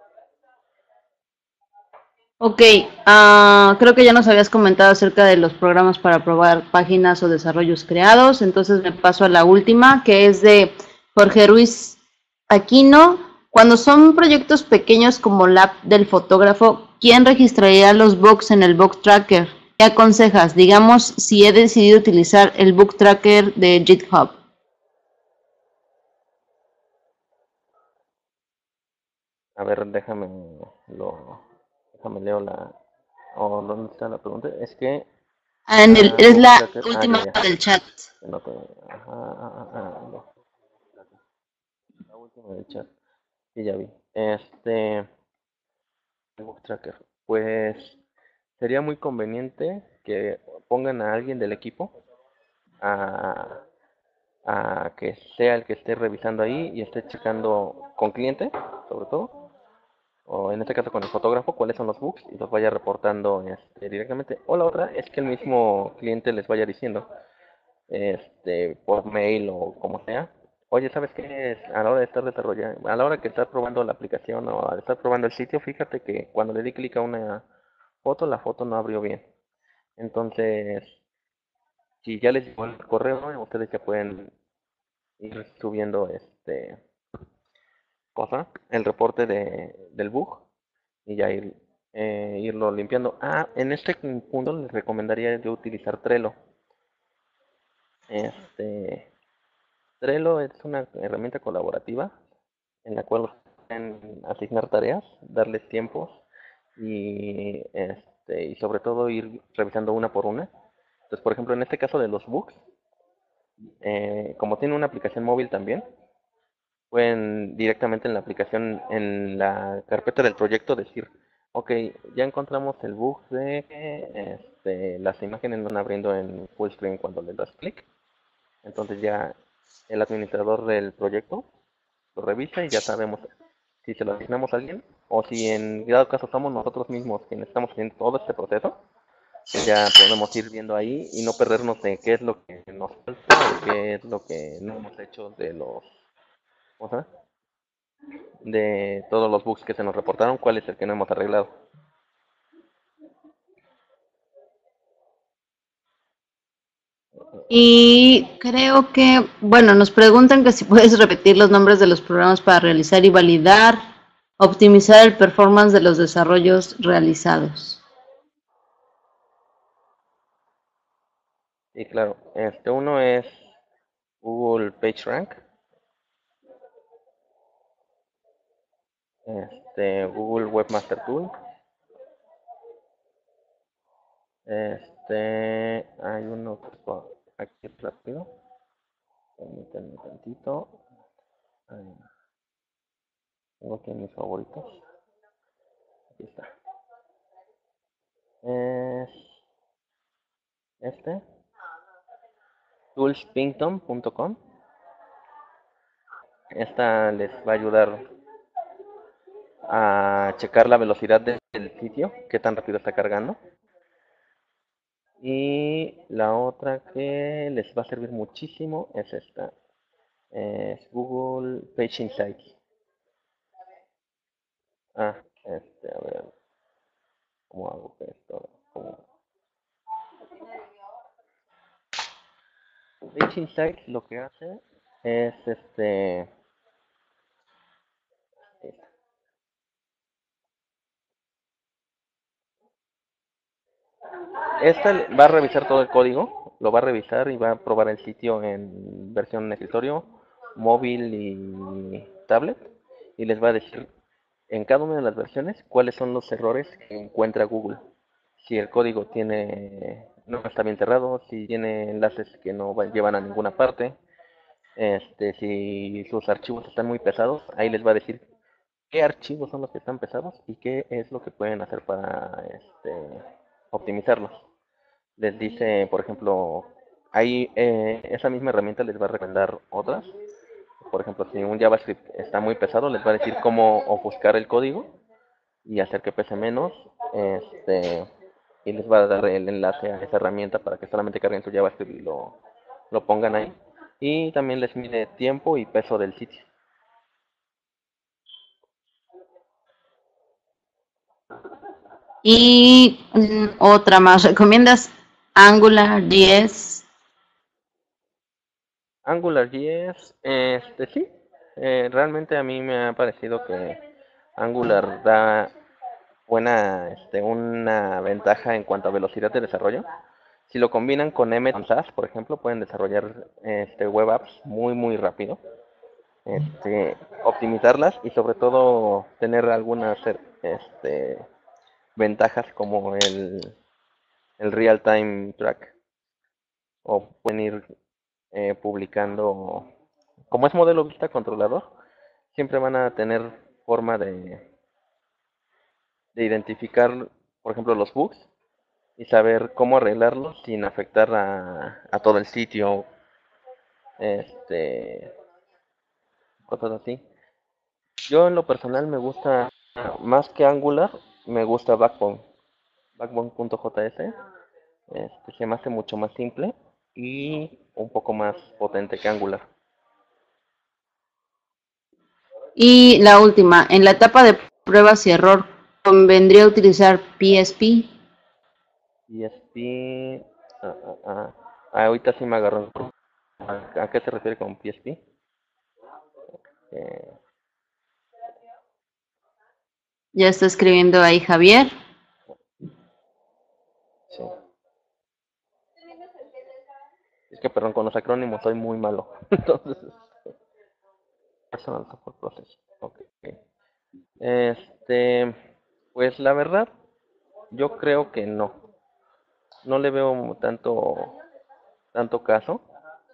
Ok, uh, creo que ya nos habías comentado acerca de los programas para probar páginas o desarrollos creados, entonces me paso a la última, que es de Jorge Ruiz Aquino. Cuando son proyectos pequeños como la app del fotógrafo, ¿quién registraría los bugs en el Bug Tracker? ¿Qué aconsejas? Digamos, si he decidido utilizar el Bug Tracker de GitHub. A ver, déjame lo, déjame leo la, o ¿dónde está la pregunta? Es que, Ah, en el, ah, es Bug la Tracker, ah, ya, última ya, del chat. no te, ajá, ah, ah, no, la última del chat, sí, ya vi. Este, Bug Tracker, pues sería muy conveniente que pongan a alguien del equipo a, a que sea el que esté revisando ahí y esté checando con cliente, sobre todo, o en este caso con el fotógrafo, cuáles son los bugs y los vaya reportando este, directamente. O la otra es que el mismo cliente les vaya diciendo, este, por mail o como sea, oye, ¿sabes qué? A la hora de estar desarrollando, a la hora que estás probando la aplicación o al estar probando el sitio, fíjate que cuando le di clic a una foto, la foto no abrió bien. Entonces, si ya les llegó el correo, ustedes ya pueden ir subiendo este cosa, el reporte de, del bug y ya ir, eh, irlo limpiando. Ah, en este punto les recomendaría yo utilizar Trello. Este, Trello es una herramienta colaborativa en la cual pueden asignar tareas, darles tiempos y, este, y sobre todo ir revisando una por una. Entonces, por ejemplo, en este caso de los bugs, eh, como tiene una aplicación móvil también, pueden directamente en la aplicación, en la carpeta del proyecto, decir, ok, ya encontramos el bug de que este, las imágenes no están abriendo en full screen cuando le das clic. Entonces ya el administrador del proyecto lo revisa y ya sabemos si se lo asignamos a alguien o si en dado caso somos nosotros mismos quienes estamos haciendo todo este proceso, pues ya podemos ir viendo ahí y no perdernos de qué es lo que nos falta o qué es lo que no hemos hecho de los, ¿cómo se llama? De todos los bugs que se nos reportaron, cuál es el que no hemos arreglado. Y creo que, bueno, nos preguntan que si puedes repetir los nombres de los programas para realizar y validar, optimizar el performance de los desarrollos realizados. Y claro, este uno es Google PageRank, este Google Webmaster Tool, este hay uno que está aquí rápido, permítanme tantito, ahí, tengo aquí mis favoritos, aquí está, es este, toolspington punto com. Esta les va a ayudar a checar la velocidad del sitio, qué tan rápido está cargando. Y la otra que les va a servir muchísimo es esta, es Google Page Insights. Ah, este, a ver, ¿cómo hago esto? ¿Cómo? Page Insights lo que hace es este, esta va a revisar todo el código, lo va a revisar y va a probar el sitio en versión escritorio, móvil y tablet y les va a decir en cada una de las versiones cuáles son los errores que encuentra Google. Si el código tiene no está bien cerrado, si tiene enlaces que no llevan a ninguna parte, este, si sus archivos están muy pesados, ahí les va a decir qué archivos son los que están pesados y qué es lo que pueden hacer para este, optimizarlos. Les dice, por ejemplo, ahí eh, esa misma herramienta les va a recomendar otras. Por ejemplo, si un JavaScript está muy pesado, les va a decir cómo ofuscar el código y hacer que pese menos. Este, y les va a dar el enlace a esa herramienta para que solamente carguen su JavaScript y lo, lo pongan ahí. Y también les mide tiempo y peso del sitio. Y mm, otra más, ¿recomiendas AngularJS? AngularJS, este sí, eh, realmente a mí me ha parecido que Angular da buena, este, una ventaja en cuanto a velocidad de desarrollo. Si lo combinan con M S A S, por ejemplo, pueden desarrollar este, web apps muy, muy rápido. este, optimizarlas y sobre todo tener algunas este, ventajas como el, el real time track, o pueden ir eh, publicando, como es modelo vista controlador, siempre van a tener forma de, de identificar, por ejemplo, los bugs y saber cómo arreglarlos sin afectar a, a todo el sitio, este, cosas así. Yo en lo personal me gusta, más que Angular, me gusta Backbone, backbone.js, este, se me hace mucho más simple y un poco más potente que Angular. Y la última, en la etapa de pruebas y error, ¿convendría utilizar P S P? P S P, ah, ah, ah, ah, ahorita sí me agarró. ¿A, a qué se refiere con P S P? Eh, Ya está escribiendo ahí Javier. sí. Es que, perdón, con los acrónimos soy muy malo. Entonces, Personal Support Process. Okay. Este, pues la verdad, yo creo que no. No le veo tanto, tanto caso.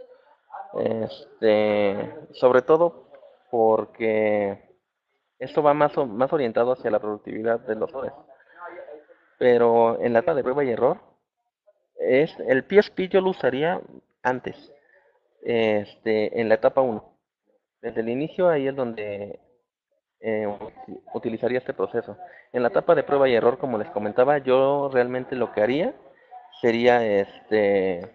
Este, sobre todo porque esto va más, más orientado hacia la productividad de los errores. Pero en la etapa de prueba y error, es el P S P yo lo usaría antes, este, en la etapa uno. Desde el inicio ahí es donde eh, utilizaría este proceso. En la etapa de prueba y error, como les comentaba, yo realmente lo que haría sería este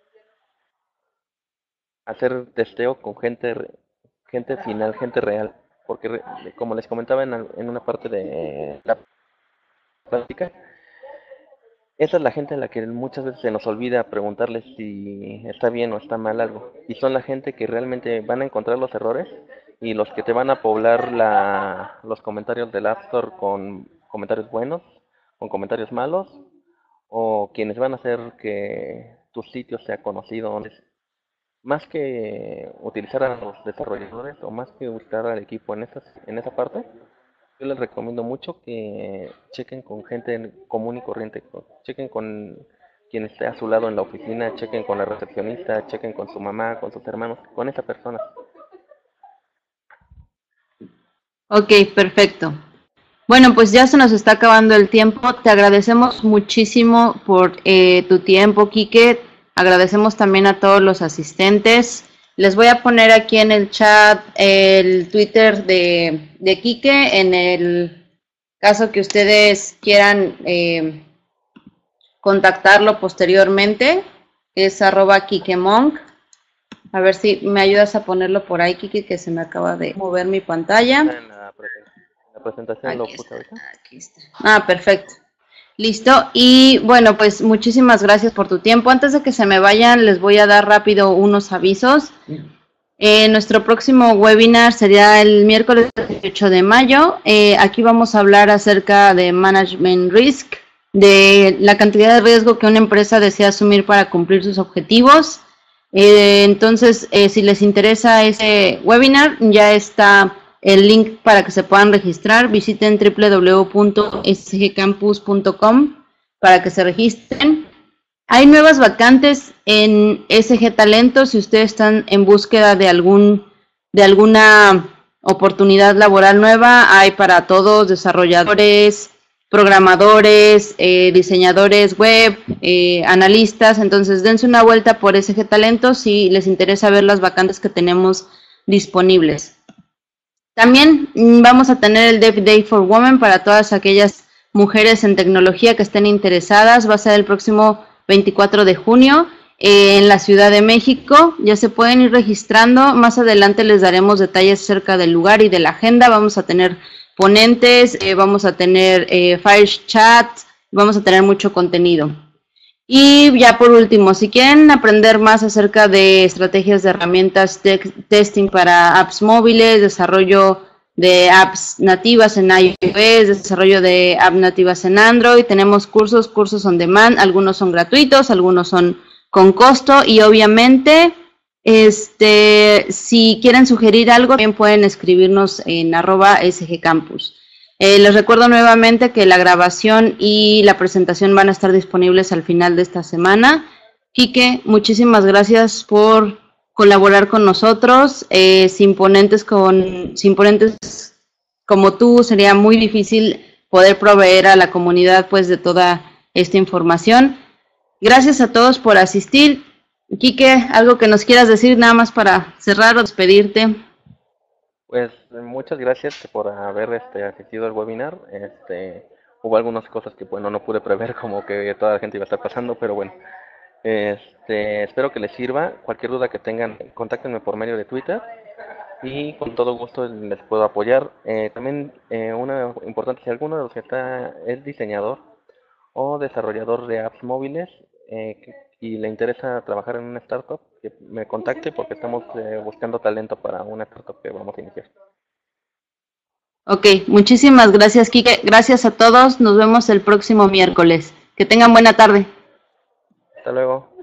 hacer testeo con gente gente final, gente real, porque como les comentaba en, en una parte de la práctica, esa es la gente a la que muchas veces se nos olvida preguntarles si está bien o está mal algo, y son la gente que realmente van a encontrar los errores y los que te van a poblar la, los comentarios del App Store con comentarios buenos, con comentarios malos, o quienes van a hacer que tu sitio sea conocido. Más que utilizar a los desarrolladores o más que utilizar al equipo en, esas, en esa parte, yo les recomiendo mucho que chequen con gente común y corriente, chequen con quien esté a su lado en la oficina, chequen con la recepcionista, chequen con su mamá, con sus hermanos, con esa persona. Ok, perfecto. Bueno, pues ya se nos está acabando el tiempo. Te agradecemos muchísimo por eh, tu tiempo, Quique. Agradecemos también a todos los asistentes. Les voy a poner aquí en el chat el Twitter de, de Quique, en el caso que ustedes quieran eh, contactarlo posteriormente. Es arroba Quiquemonk. A ver si me ayudas a ponerlo por ahí, Quique, que se me acaba de mover mi pantalla. En la, en la presentación aquí lo puse puse ahorita. Aquí está. Ah, perfecto. Listo. Y bueno, pues muchísimas gracias por tu tiempo. Antes de que se me vayan, les voy a dar rápido unos avisos. Eh, nuestro próximo webinar sería el miércoles dieciocho de mayo. Eh, aquí vamos a hablar acerca de Management Risk, de la cantidad de riesgo que una empresa desea asumir para cumplir sus objetivos. Eh, entonces, eh, si les interesa ese webinar, ya está el link para que se puedan registrar. Visiten w w w punto s g campus punto com para que se registren. Hay nuevas vacantes en S G Talento. Si ustedes están en búsqueda de algún de alguna oportunidad laboral nueva, hay para todos: desarrolladores, programadores, eh, diseñadores web, eh, analistas. Entonces dense una vuelta por S G Talento si les interesa ver las vacantes que tenemos disponibles. También vamos a tener el Dev Day for Women para todas aquellas mujeres en tecnología que estén interesadas. Va a ser el próximo veinticuatro de junio eh, en la Ciudad de México. Ya se pueden ir registrando. Más adelante les daremos detalles acerca del lugar y de la agenda. Vamos a tener ponentes, eh, vamos a tener eh, fire chat, vamos a tener mucho contenido. Y ya por último, si quieren aprender más acerca de estrategias de herramientas de testing para apps móviles, desarrollo de apps nativas en iOS, desarrollo de apps nativas en Android, tenemos cursos, cursos on demand, algunos son gratuitos, algunos son con costo y obviamente Este, si quieren sugerir algo, también pueden escribirnos en arroba sgcampus. Eh, les recuerdo nuevamente que la grabación y la presentación van a estar disponibles al final de esta semana. Quique, muchísimas gracias por colaborar con nosotros. Eh, sin ponentes con, sin ponentes como tú, sería muy difícil poder proveer a la comunidad pues de toda esta información. Gracias a todos por asistir. Quique, algo que nos quieras decir nada más para cerrar o despedirte. Pues muchas gracias por haber este, asistido al webinar. Este, hubo algunas cosas que bueno no pude prever, como que toda la gente iba a estar pasando, pero bueno, este, espero que les sirva. Cualquier duda que tengan, contáctenme por medio de Twitter y con todo gusto les puedo apoyar. Eh, también eh, una importante, si alguno de los que está es diseñador o desarrollador de apps móviles eh, y le interesa trabajar en una startup, que me contacte porque estamos eh, buscando talento para una startup que vamos a iniciar. Ok, muchísimas gracias, Quique. Gracias a todos. Nos vemos el próximo miércoles. Que tengan buena tarde. Hasta luego.